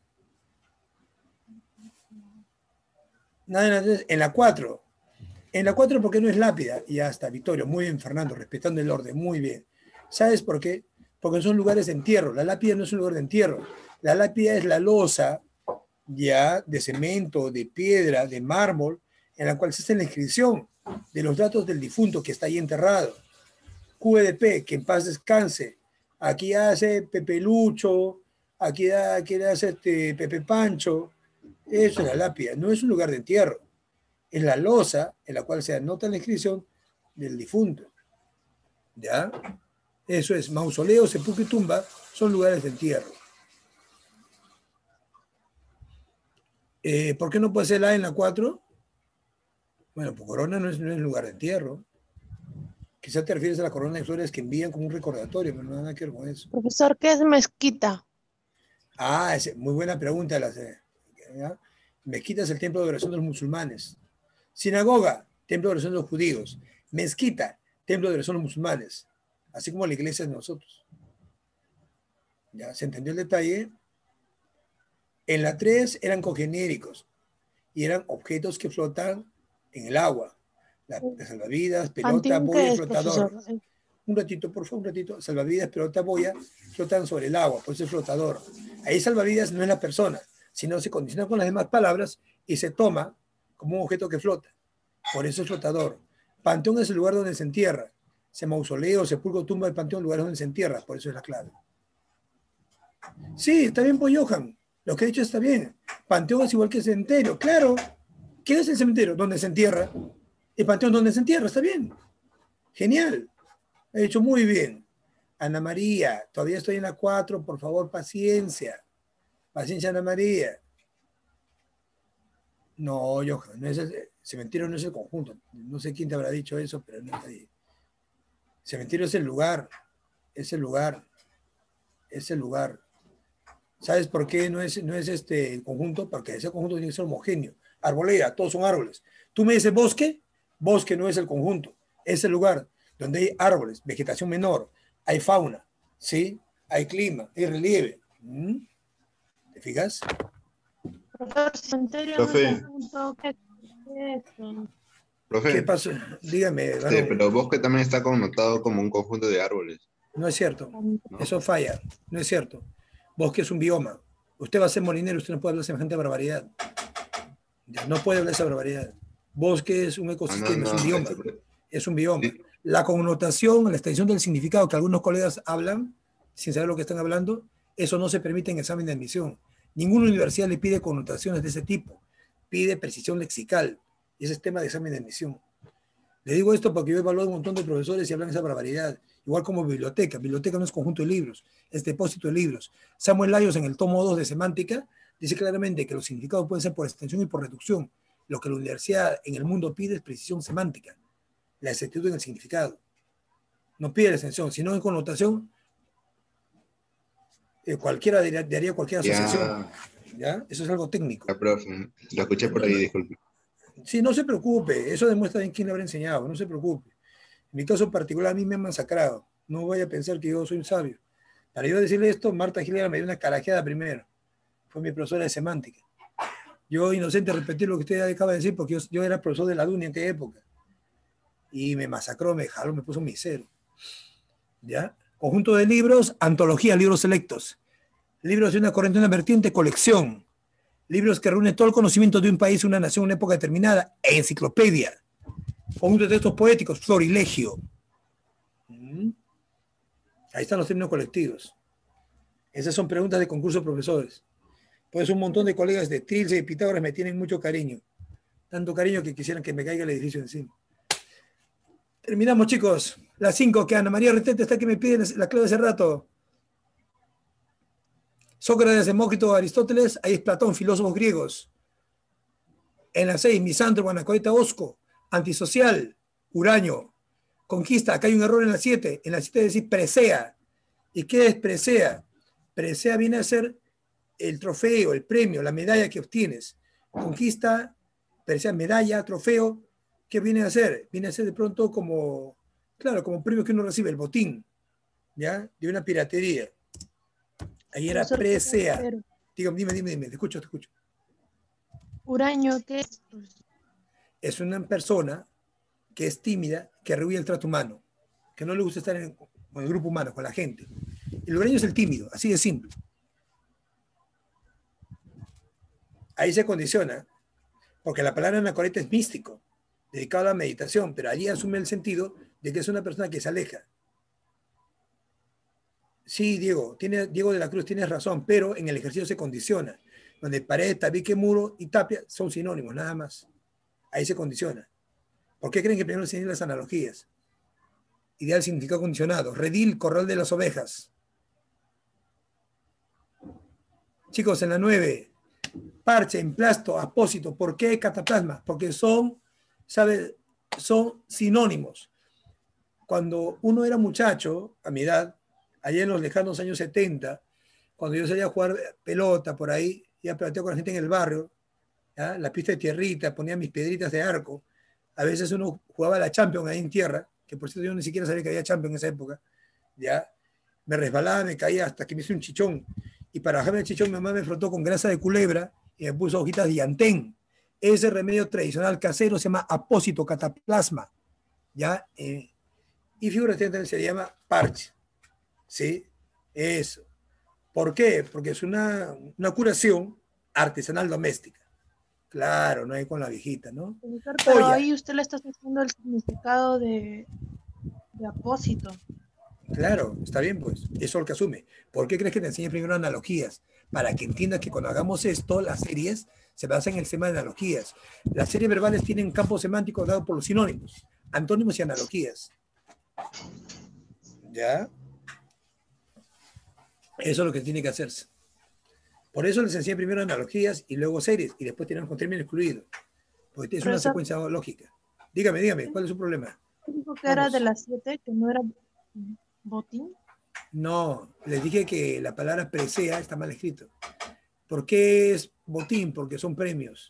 A: Nadie en la tres. En la cuatro. En la cuatro porque no es lápida. Y ya está, Victorio. Muy bien, Fernando, respetando el orden. Muy bien. ¿Sabes por qué? Porque son lugares de entierro. La lápida no es un lugar de entierro. La lápida es la losa ya de cemento, de piedra, de mármol, en la cual se hace la inscripción de los datos del difunto que está ahí enterrado. Q E D P, que en paz descanse. Aquí hace Pepe Lucho, aquí, da, aquí hace este Pepe Pancho. Eso es la lápida, no es un lugar de entierro. Es la losa en la cual se anota la inscripción del difunto. ¿Ya? Eso es, mausoleo, sepulcro y tumba son lugares de entierro. Eh, ¿Por qué no puede ser la en la cuatro? Bueno, pues corona no es, no es lugar de entierro. Quizás te refieres a la corona de flores que envían como un recordatorio, pero no nada que ver con eso.
F: Profesor, ¿qué es mezquita?
A: Ah, es muy buena pregunta. La, ¿ya? Mezquita es el templo de oración de los musulmanes. Sinagoga, templo de oración de los judíos. Mezquita, templo de oración de los musulmanes. Así como la iglesia de nosotros. ¿Ya? ¿Se entendió el detalle? En la tres eran cogenéricos y eran objetos que flotan en el agua. La, la salvavidas, pelota,
F: ¿Panteón
A: boya
F: qué
A: y
F: es,
A: flotador.
F: profesor?
A: Un ratito, por favor, un ratito. Salvavidas, pelota, boya, flotan sobre el agua, por eso es flotador. Ahí salvavidas no es la persona, sino se condiciona con las demás palabras y se toma como un objeto que flota. Por eso es flotador. Panteón es el lugar donde se entierra. Se mausoleo, sepulcro, tumba, el panteón, lugar donde se entierra. Por eso es la clave. Sí, está bien, pues, Johan. Lo que he dicho está bien. Panteón es igual que cementerio. Claro. ¿Qué es el cementerio? Donde se entierra. El panteón donde se entierra. Está bien. Genial. He dicho muy bien. Ana María, todavía estoy en la cuatro. Por favor, paciencia. Paciencia, Ana María. No, Johan. No es el cementerio, no es el conjunto. No sé quién te habrá dicho eso, pero no está ahí. Cementerio es el lugar. Es el lugar. Es el lugar. ¿Sabes por qué no es, no es este el conjunto? Porque ese conjunto tiene que ser homogéneo. Arboleda, todos son árboles. Tú me dices bosque, bosque no es el conjunto. Es el lugar donde hay árboles, vegetación menor, hay fauna, ¿sí? Hay clima, hay relieve. ¿Mm? ¿Te fijas?
F: Profesor, cementerio
J: Profe.
F: no conjunto, ¿qué es eso?
J: Profe,
A: ¿Qué pasó? Dígame,
J: este,
A: varón.
J: pero bosque también está connotado como un conjunto de árboles.
A: No es cierto.
J: ¿no?
A: Eso falla. No es cierto. Bosque es un bioma. Usted va a ser molinero, usted no puede hablar semejante barbaridad. No puede hablar esa barbaridad. Bosque es un ecosistema,
J: Ah, no, no,
A: es un bioma.
J: este,
A: Es un bioma.
J: Sí.
A: La connotación, la extensión del significado que algunos colegas hablan, sin saber lo que están hablando, eso no se permite en examen de admisión. Ninguna universidad le pide connotaciones de ese tipo. Pide precisión lexical. Y ese es tema de examen de admisión. Le digo esto porque yo he evaluado un montón de profesores y hablan esa barbaridad. Igual como biblioteca. Biblioteca no es conjunto de libros, es depósito de libros. Samuel Layos en el tomo dos de semántica dice claramente que los significados pueden ser por extensión y por reducción. Lo que la universidad en el mundo pide es precisión semántica, la exactitud en el significado. No pide la extensión, sino en connotación, eh, cualquiera daría, daría cualquier asociación.
J: Ya,
A: ¿Ya? Eso es algo técnico.
J: ya, profe. Lo escuché por ahí, disculpe.
A: Sí, no se preocupe, eso demuestra bien quién le habrá enseñado, no se preocupe. En mi caso particular, a mí me han masacrado. No vaya a pensar que yo soy un sabio. Para yo decirle esto, Marta Gilera me dio una carajeada primero. Fue mi profesora de semántica. Yo, inocente, repetí lo que usted acaba de decir, porque yo, yo era profesor de la D U N I en aquella época. Y me masacró, me jaló, me puso un misero. ¿Ya? Conjunto de libros, antología, libros selectos. Libros de una corriente, una vertiente, colección. Libros que reúnen todo el conocimiento de un país, una nación, una época determinada. Enciclopedia. Conjunto de textos poéticos, florilegio. ¿Mm? Ahí están los términos colectivos. Esas son preguntas de concurso de profesores. Pues un montón de colegas de Trilce y Pitágoras me tienen mucho cariño. Tanto cariño que quisieran que me caiga el edificio encima. Terminamos, chicos. Las cinco, que Ana María Retete está que me pide la clave hace rato. Sócrates, Demócrito, Aristóteles, ahí es Platón, filósofos griegos. En la seis, Misandro, Anacoreta, Osco, antisocial, Uraño. Conquista, acá hay un error en la siete. En la siete decir presea. ¿Y qué es presea? Presea viene a ser el trofeo, el premio, la medalla que obtienes. Conquista, presea, medalla, trofeo. ¿Qué viene a ser? Viene a ser de pronto como, claro, como premio que uno recibe, el botín, ¿ya? De una piratería. Ahí era presea. Dígame, dime, dime, dime, te escucho, te escucho.
F: Uraño, ¿qué es?
A: Es una persona que es tímida, que rehuye el trato humano, que no le gusta estar en, con el grupo humano, con la gente. El uraño es el tímido, así de simple. Ahí se condiciona, porque la palabra anacoreta es místico, dedicado a la meditación, pero allí asume el sentido de que es una persona que se aleja. Sí, Diego, tiene, Diego de la Cruz, tienes razón, pero en el ejercicio se condiciona, donde pared, tabique, muro y tapia son sinónimos, nada más. Ahí se condiciona. ¿Por qué creen que primero se enseñan las analogías? Ideal significado condicionado. Redil, corral de las ovejas. Chicos, en la nueve, parche, emplasto, apósito. ¿Por qué cataplasma? Porque son, ¿sabe? Son sinónimos. Cuando uno era muchacho, a mi edad, allá en los lejanos años setenta, cuando yo salía a jugar pelota por ahí, ya platicaba con la gente en el barrio, ¿ya? La pista de tierrita, ponía mis piedritas de arco. A veces uno jugaba la Champions ahí en tierra, que por cierto yo ni siquiera sabía que había Champions en esa época, ¿ya? Me resbalaba, me caía hasta que me hice un chichón. Y para bajarme el chichón, mi mamá me frotó con grasa de culebra y me puso hojitas de llantén. Ese remedio tradicional casero se llama apósito, cataplasma, ¿ya? Eh, y figurativamente se llama parche, ¿sí? Eso. ¿Por qué? Porque es una, una curación artesanal doméstica. Claro, no hay con la viejita, ¿no?
F: Pero
A: Olla.
F: ahí usted le está haciendo el significado de, de apósito.
A: Claro, está bien, pues. Eso es lo que asume. ¿Por qué crees que te enseñe primero analogías? Para que entiendas que cuando hagamos esto, las series se basan en el tema de analogías. Las series verbales tienen campos semánticos dados por los sinónimos, antónimos y analogías. ¿Ya? Eso es lo que tiene que hacerse. Por eso les enseñé primero analogías y luego series, y después tenemos con término excluido. Porque es una
F: Profesor.
A: secuencia lógica. Dígame, dígame, ¿cuál es su problema?
F: Dijo que era de las siete, que no era botín.
A: No, les dije que la palabra presea está mal escrito. ¿Por qué es botín? Porque son premios.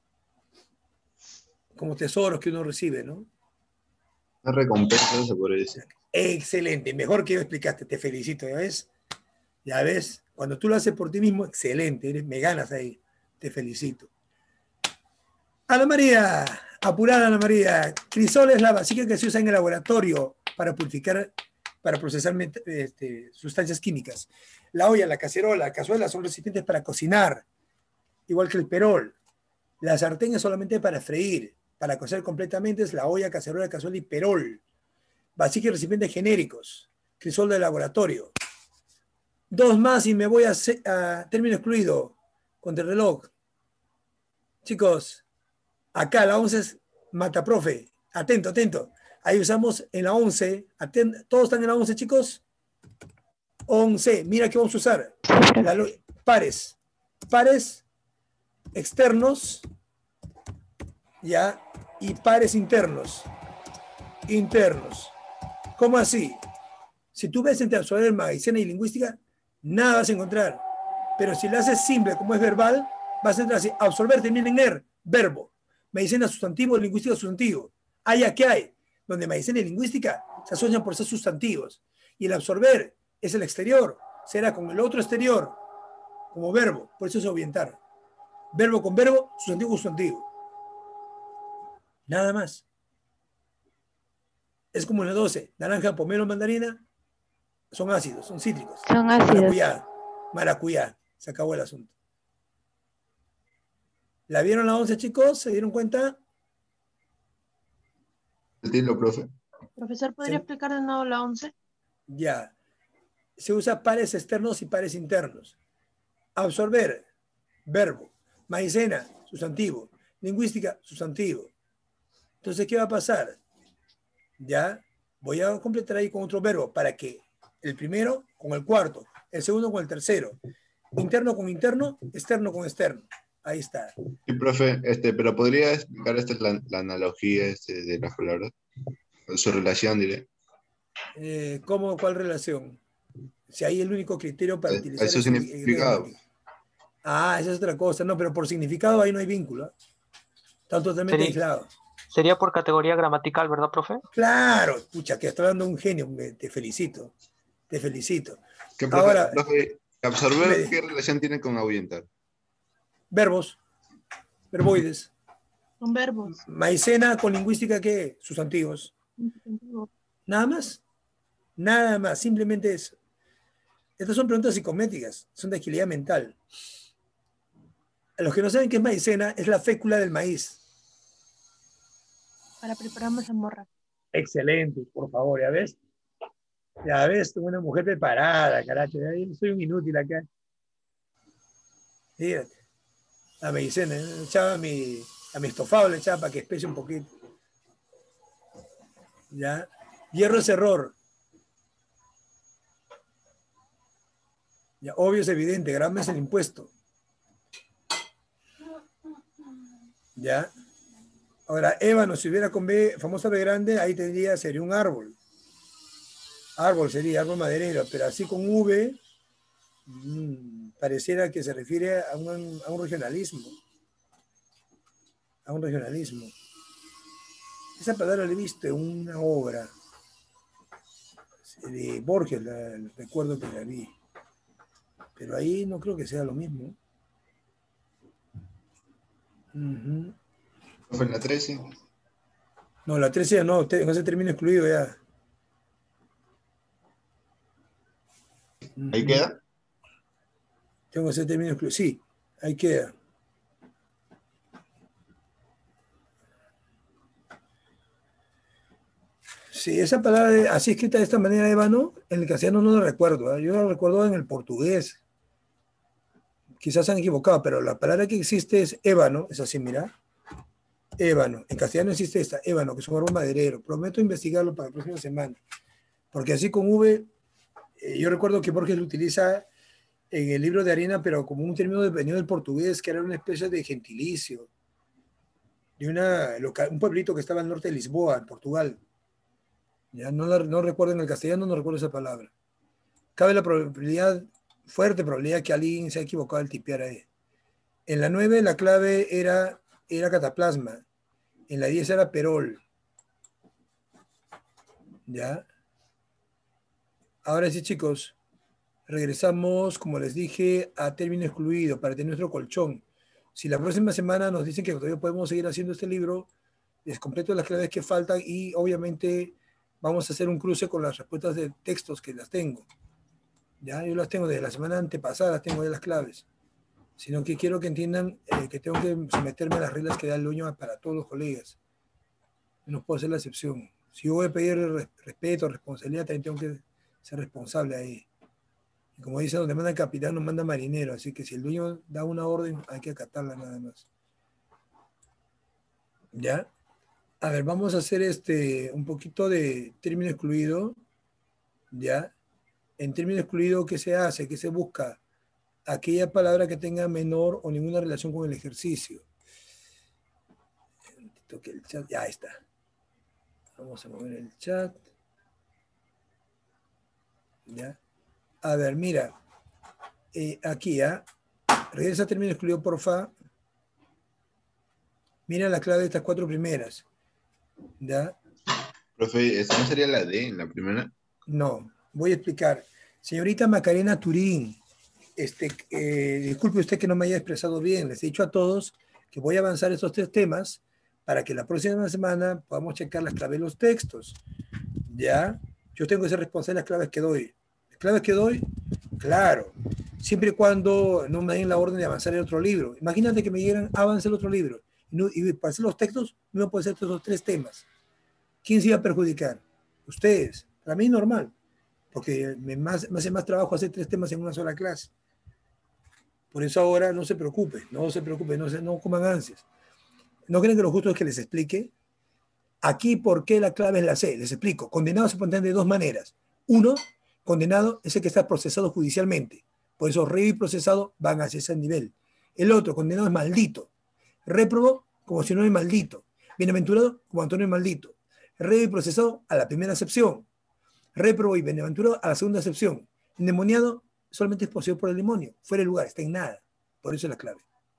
A: Como tesoros que uno recibe, ¿no?
J: Una recompensa, se podría decir.
A: Excelente, mejor que yo explicaste, te felicito, ¿ya ves? Ya ves, cuando tú lo haces por ti mismo, excelente, eres, me ganas ahí, te felicito. Ana María, apurada Ana María, crisol es la vasija que se usa en el laboratorio para purificar, para procesar este, sustancias químicas. La olla, la cacerola, la cazuela son recipientes para cocinar, igual que el perol. La sartén es solamente para freír, para cocer completamente es la olla, cacerola, cazuela y perol. Vasija y recipientes genéricos, crisol de laboratorio. Dos más y me voy a, a término excluido, contrarreloj. Chicos, acá la once es mataprofe. Atento, atento. Ahí usamos en la once. Atent, ¿todos están en la once, chicos? once. Mira qué vamos a usar. La, pares. Pares externos ¿ya? Y pares internos. Internos. ¿Cómo así? Si tú ves entre absorber, Maicena y lingüística, nada vas a encontrar. Pero si lo haces simple, como es verbal, vas a entrar así. Absorber termina en er, verbo. Maicena, sustantivo, lingüística, sustantivo. Allá, ¿qué hay? Donde maicena y lingüística se asocian por ser sustantivos. Y el absorber es el exterior. Será con el otro exterior, como verbo. Por eso es orientar. Verbo con verbo, sustantivo con sustantivo. Nada más. Es como en la doce. Naranja, pomelo, mandarina. Son ácidos, son cítricos.
K: Son ácidos.
A: Maracuyá. Maracuyá. Se acabó el asunto. ¿La vieron la once, chicos? ¿Se dieron cuenta?
J: Entiendo, profe.
F: Profesor, ¿podría
A: Sí.
F: explicar de nuevo la once?
A: Ya. Se usa pares externos y pares internos. Absorber, verbo. Maicena, sustantivo. Lingüística, sustantivo. Entonces, ¿qué va a pasar? Ya, voy a completar ahí con otro verbo para que el primero con el cuarto, el segundo con el tercero, interno con interno, externo con externo. Ahí está.
J: Sí, profe, este, pero podría explicar esta la, la analogía este, de las palabras, su relación, diré.
A: Eh, ¿Cómo, cuál relación? Si hay el único criterio para
J: Eh,
A: utilizar
J: Eso
A: es el- el
J: significado.
A: gramática. Ah, esa es otra cosa. No, pero por significado ahí no hay vínculo. ¿eh? Están totalmente
I: Sería,
A: aislados.
I: sería por categoría gramatical, ¿verdad, profe?
A: Claro, pucha, que estoy dando un genio. me- Te felicito. Te felicito.
J: ¿Qué, profe,
A: Ahora,
J: profe, absorber,
A: me-
J: qué relación tiene con ahuyentar?
A: verbos, verboides.
F: Son verbos.
A: Maicena con lingüística, ¿qué? Sustantivos.
F: Un sustantivo.
A: Nada más. Nada más. Simplemente eso. Estas son preguntas psicométricas. Son de agilidad mental. A los que no saben qué es maicena, es la fécula del maíz.
F: Para preparar mazamorra.
A: Excelente, por favor, ¿ya ves? Ya ves, tengo una mujer preparada, carajo. Ya soy un inútil acá. Fíjate. La maicena, ¿eh? Le echaba a mi, a mi estofado, le echaba para que espese un poquito. ¿Ya? Hierro es error. Ya, obvio es evidente, grama es el impuesto. ¿Ya? Ahora, ébano, si hubiera con B, famosa B grande, ahí tendría, sería un árbol. Árbol sería, árbol maderero, pero así con V, mmm, pareciera que se refiere a un, a un regionalismo. A un regionalismo. Esa palabra la he visto en una obra de Borges, la, recuerdo que la vi. Pero ahí no creo que sea lo mismo. Uh-huh.
J: Profe, en la trece.
A: No, la trece ya no, te- con ese término excluido ya.
J: ¿Ahí queda?
A: Tengo ese término excluido. Sí, ahí queda. Sí, esa palabra de- así escrita de esta manera, ébano, en el castellano no lo recuerdo. ¿eh? Yo lo recuerdo en el portugués. Quizás se han equivocado, pero la palabra que existe es ébano, es así, mira. Ébano. En castellano existe esta, ébano, que es un árbol maderero. Prometo investigarlo para la próxima semana. Porque así con V, eh, yo recuerdo que Borges lo utiliza en el libro de Arena, pero como un término de- venido del portugués, que era una especie de gentilicio. De una, loca- un pueblito que estaba al norte de Lisboa, en Portugal. Ya no, la- no recuerdo en el castellano, no recuerdo esa palabra. Cabe la probabilidad, fuerte probabilidad que alguien se ha equivocado al tipear ahí. En la nueve la clave era, era cataplasma. En la diez era perol. ¿Ya? Ahora sí, chicos, regresamos, como les dije, a término excluido para tener nuestro colchón. Si la próxima semana nos dicen que todavía podemos seguir haciendo este libro, les completo las claves que faltan y obviamente vamos a hacer un cruce con las respuestas de textos que las tengo. Ya, yo las tengo desde la semana antepasada, las tengo de las claves. Sino que quiero que entiendan eh, que tengo que someterme a las reglas que da el dueño para todos los colegas. No puedo hacer la excepción. Si yo voy a pedir res- respeto, responsabilidad, también tengo que ser responsable ahí. Y como dice, donde manda el capitán, no manda marinero. Así que si el dueño da una orden, hay que acatarla nada más. ¿Ya? A ver, vamos a hacer este, un poquito de término excluido. ¿Ya? En término excluido, ¿qué se hace? ¿Qué se busca? Aquella palabra que tenga menor o ninguna relación con el ejercicio. toque el chat. Ya está. Vamos a mover el chat. ¿Ya? A ver, mira. Eh, aquí, ¿ya? ¿ah? Regresa a término excluido, porfa. Mira la clave de estas cuatro primeras. ¿Ya?
J: Profe, ¿esa no sería la D en la primera?
A: No, voy a explicar. Señorita Macarena Turín, este, eh, disculpe usted que no me haya expresado bien. Les he dicho a todos que voy a avanzar estos tres temas para que la próxima semana podamos checar las claves de los textos. ¿Ya? Yo tengo que ser responsable de las claves que doy. ¿Las claves que doy? Claro. Siempre y cuando no me den la orden de avanzar el otro libro. Imagínate que me dijeran, avance el otro libro. Y, no, y para hacer los textos, no me puedo hacer estos tres temas. ¿Quién se iba a perjudicar? Ustedes. Para mí normal. Porque me, más, me hace más trabajo hacer tres temas en una sola clase. Por eso ahora no se preocupen, no se preocupen, no, se, no coman ansias. ¿No creen que lo justo es que les explique? Aquí, ¿por qué la clave es la C? Les explico. Condenado se puede entender de dos maneras. Uno, condenado es el que está procesado judicialmente. Por eso reo y procesado van hacia ese nivel. El otro, condenado, es maldito. Réprobo, como si no es maldito. Bienaventurado, como Antonio es maldito. Reo y procesado a la primera acepción. Réprobo y bienaventurado a la segunda acepción. Endemoniado solamente es poseído por el demonio. Fuera de lugar, está en nada. Por eso es la clave.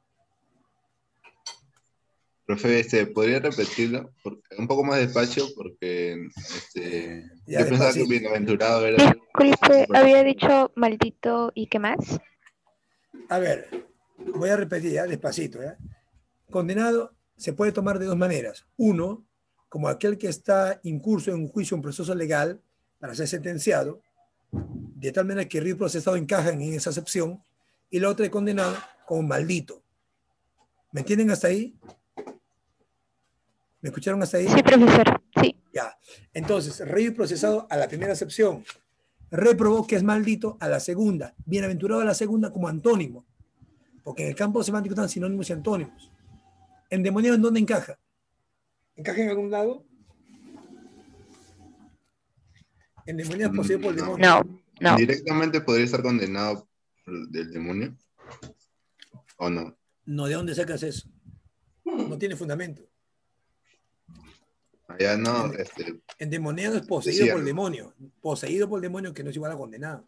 J: Profe, este, ¿podría repetirlo? Porque, un poco más despacio, porque este,
A: Ya,
J: yo pensaba que
A: despacito.
J: bienaventurado era...
L: Disculpe, había dicho maldito y qué más.
A: A ver, voy a repetir ya, despacito. ¿ya? Condenado se puede tomar de dos maneras. Uno, como aquel que está incurso en un juicio, un proceso legal para ser sentenciado, de tal manera que el río procesado encajan en esa acepción, y la otra es condenado como maldito. ¿Me entienden hasta ahí? ¿Me escucharon hasta ahí?
L: Sí, profesor, sí.
A: Ya. Entonces, rey procesado a la primera acepción. Réprobo, que es maldito, a la segunda. Bienaventurado a la segunda como antónimo. Porque en el campo semántico están sinónimos y antónimos. ¿Endemoniado en dónde encaja? ¿Encaja en algún lado? ¿Endemoniado es poseído por el demonio?
L: No, no.
J: ¿Directamente podría estar condenado por- del demonio? ¿O no?
A: No, ¿de dónde sacas eso? No tiene fundamento.
J: Allá no, este,
A: Endemoniado es poseído
J: Decía,
A: por el
J: ¿no?
A: demonio. Poseído por el demonio, que no es igual a condenado.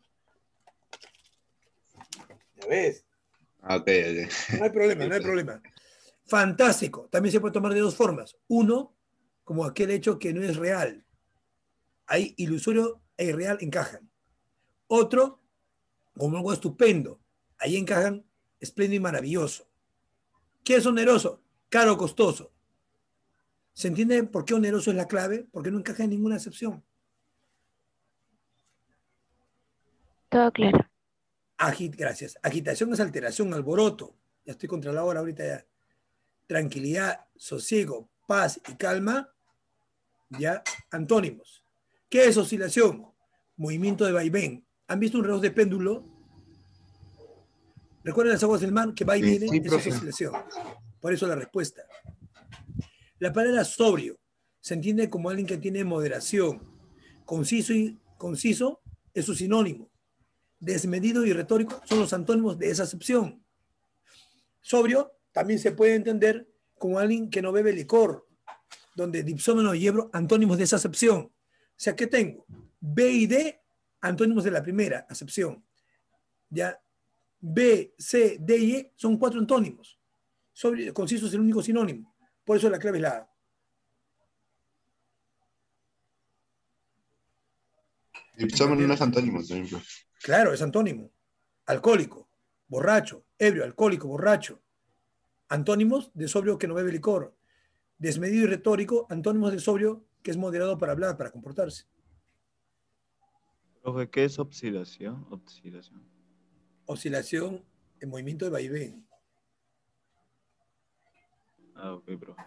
A: ¿Ya ves?
J: ah, ok, ok.
A: No hay problema, no hay problema. Fantástico. También se puede tomar de dos formas. Uno, como aquel hecho que no es real. Ahí ilusorio e irreal encajan. Otro, como algo estupendo. Ahí encajan espléndido y maravilloso. ¿Qué es oneroso? Caro o costoso. ¿Se entiende por qué oneroso es la clave? Porque no encaja en ninguna excepción.
L: Todo claro.
A: Agit, gracias. Agitación es alteración, alboroto. Ya estoy contra la hora ahorita ya. Tranquilidad, sosiego, paz y calma. Ya, antónimos. ¿Qué es oscilación? Movimiento de vaivén. ¿Han visto un reloj de péndulo? ¿Recuerdan las aguas del mar que va y
J: Sí,
A: viene?
J: sí,
A: Eso es
J: profe.
A: oscilación. Por eso la respuesta. La palabra sobrio se entiende como alguien que tiene moderación. Conciso y conciso es su sinónimo. Desmedido y retórico son los antónimos de esa acepción. Sobrio también se puede entender como alguien que no bebe licor, donde dipsómeno y ebro, antónimos de esa acepción. O sea, ¿qué tengo? B y D, antónimos de la primera acepción. Ya, B, C, D y E son cuatro antónimos. Sobrio, conciso es el único sinónimo. Por eso la clave es la A.
J: Dipsómeno no es antónimo también, profe.
A: Claro, es antónimo. Alcohólico, borracho, ebrio, alcohólico, borracho. Antónimos de sobrio que no bebe licor. Desmedido y retórico, antónimos de sobrio que es moderado para hablar, para comportarse.
G: Profe, ¿qué es oscilación? Oscilación.
A: Oscilación en movimiento de vaivén.
G: Ah, ok, profe.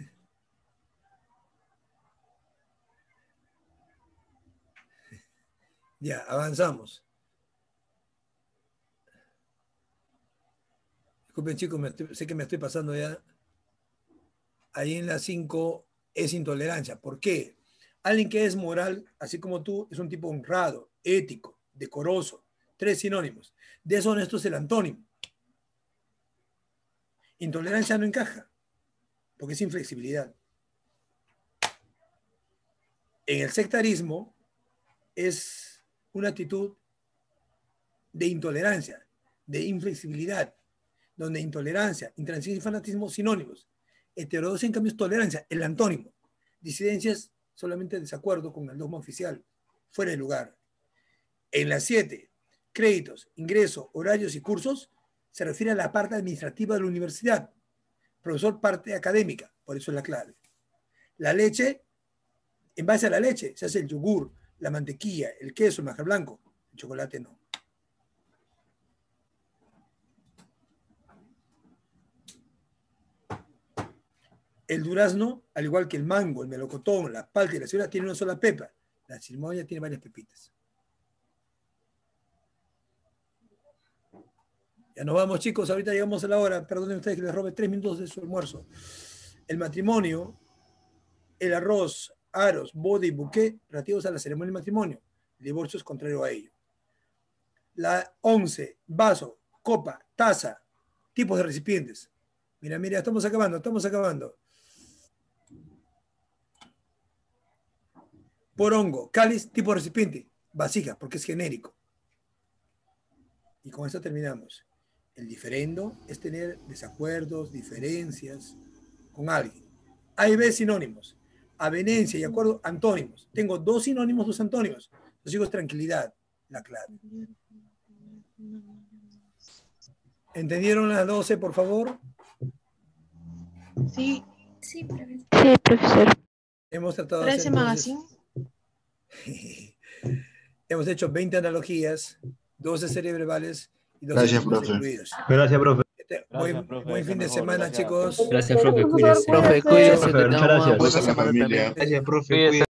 A: Ya, avanzamos. Disculpen, chicos, me estoy- sé que me estoy pasando ya. Ahí en la cinco es intolerancia. ¿Por qué? Alguien que es moral, así como tú, es un tipo honrado, ético, decoroso. Tres sinónimos. Deshonesto es el antónimo. Intolerancia no encaja, porque es inflexibilidad. En el sectarismo es una actitud de intolerancia, de inflexibilidad, donde intolerancia, intransigencia y fanatismo sinónimos. Heterodoxia, en cambio, es tolerancia, el antónimo. Disidencias, solamente desacuerdo con el dogma oficial, fuera de lugar. En las siete, créditos, ingreso, horarios y cursos, se refiere a la parte administrativa de la universidad. Profesor, parte académica, por eso es la clave. La leche, en base a la leche, se hace el yogur, la mantequilla, el queso, el manjar blanco. El chocolate no. El durazno, al igual que el mango, el melocotón, la palta y la ciruela, tiene una sola pepa. La chirimoya tiene varias pepitas. Ya nos vamos, chicos. Ahorita llegamos a la hora. Perdonen ustedes que les robe tres minutos de su almuerzo. El matrimonio, el arroz, aros, boda y buqué, relativos a la ceremonia del matrimonio. El divorcio es contrario a ello. La once, vaso, copa, taza, tipos de recipientes. Mira, mira, estamos acabando, estamos acabando. Porongo, cáliz, tipo de recipiente, vasija, porque es genérico. Y con esto terminamos. El diferendo es tener desacuerdos, diferencias con alguien. A y B sinónimos. Avenencia y acuerdo, antónimos. Tengo dos sinónimos, dos antónimos. Los digo es tranquilidad, la clave. ¿Entendieron las doce, por favor?
F: Sí.
C: Sí, profesor.
L: Sí, profesor.
A: Hemos tratado de hacer,
F: Parece magazine.
A: hemos hecho veinte analogías, doce cerebrales y doce
J: Gracias,
A: tipos
J: profe.
A: incluidos.
M: Gracias, profe.
A: Este,
D: Gracias,
A: buen,
D: profe,
A: buen
D: eso
A: fin de
D: mejor,
A: semana,
D: gracias.
A: chicos.
N: Gracias, profe, cuídese.
K: Profe,
M: Profe,
K: cuídese,
M: muchas
K: que tenga una
M: gracias.
K: buena
J: Gracias a la
K: semana
J: familia.
K: también.
M: Gracias, profe.
I: Cuídese.
M: Cuídese.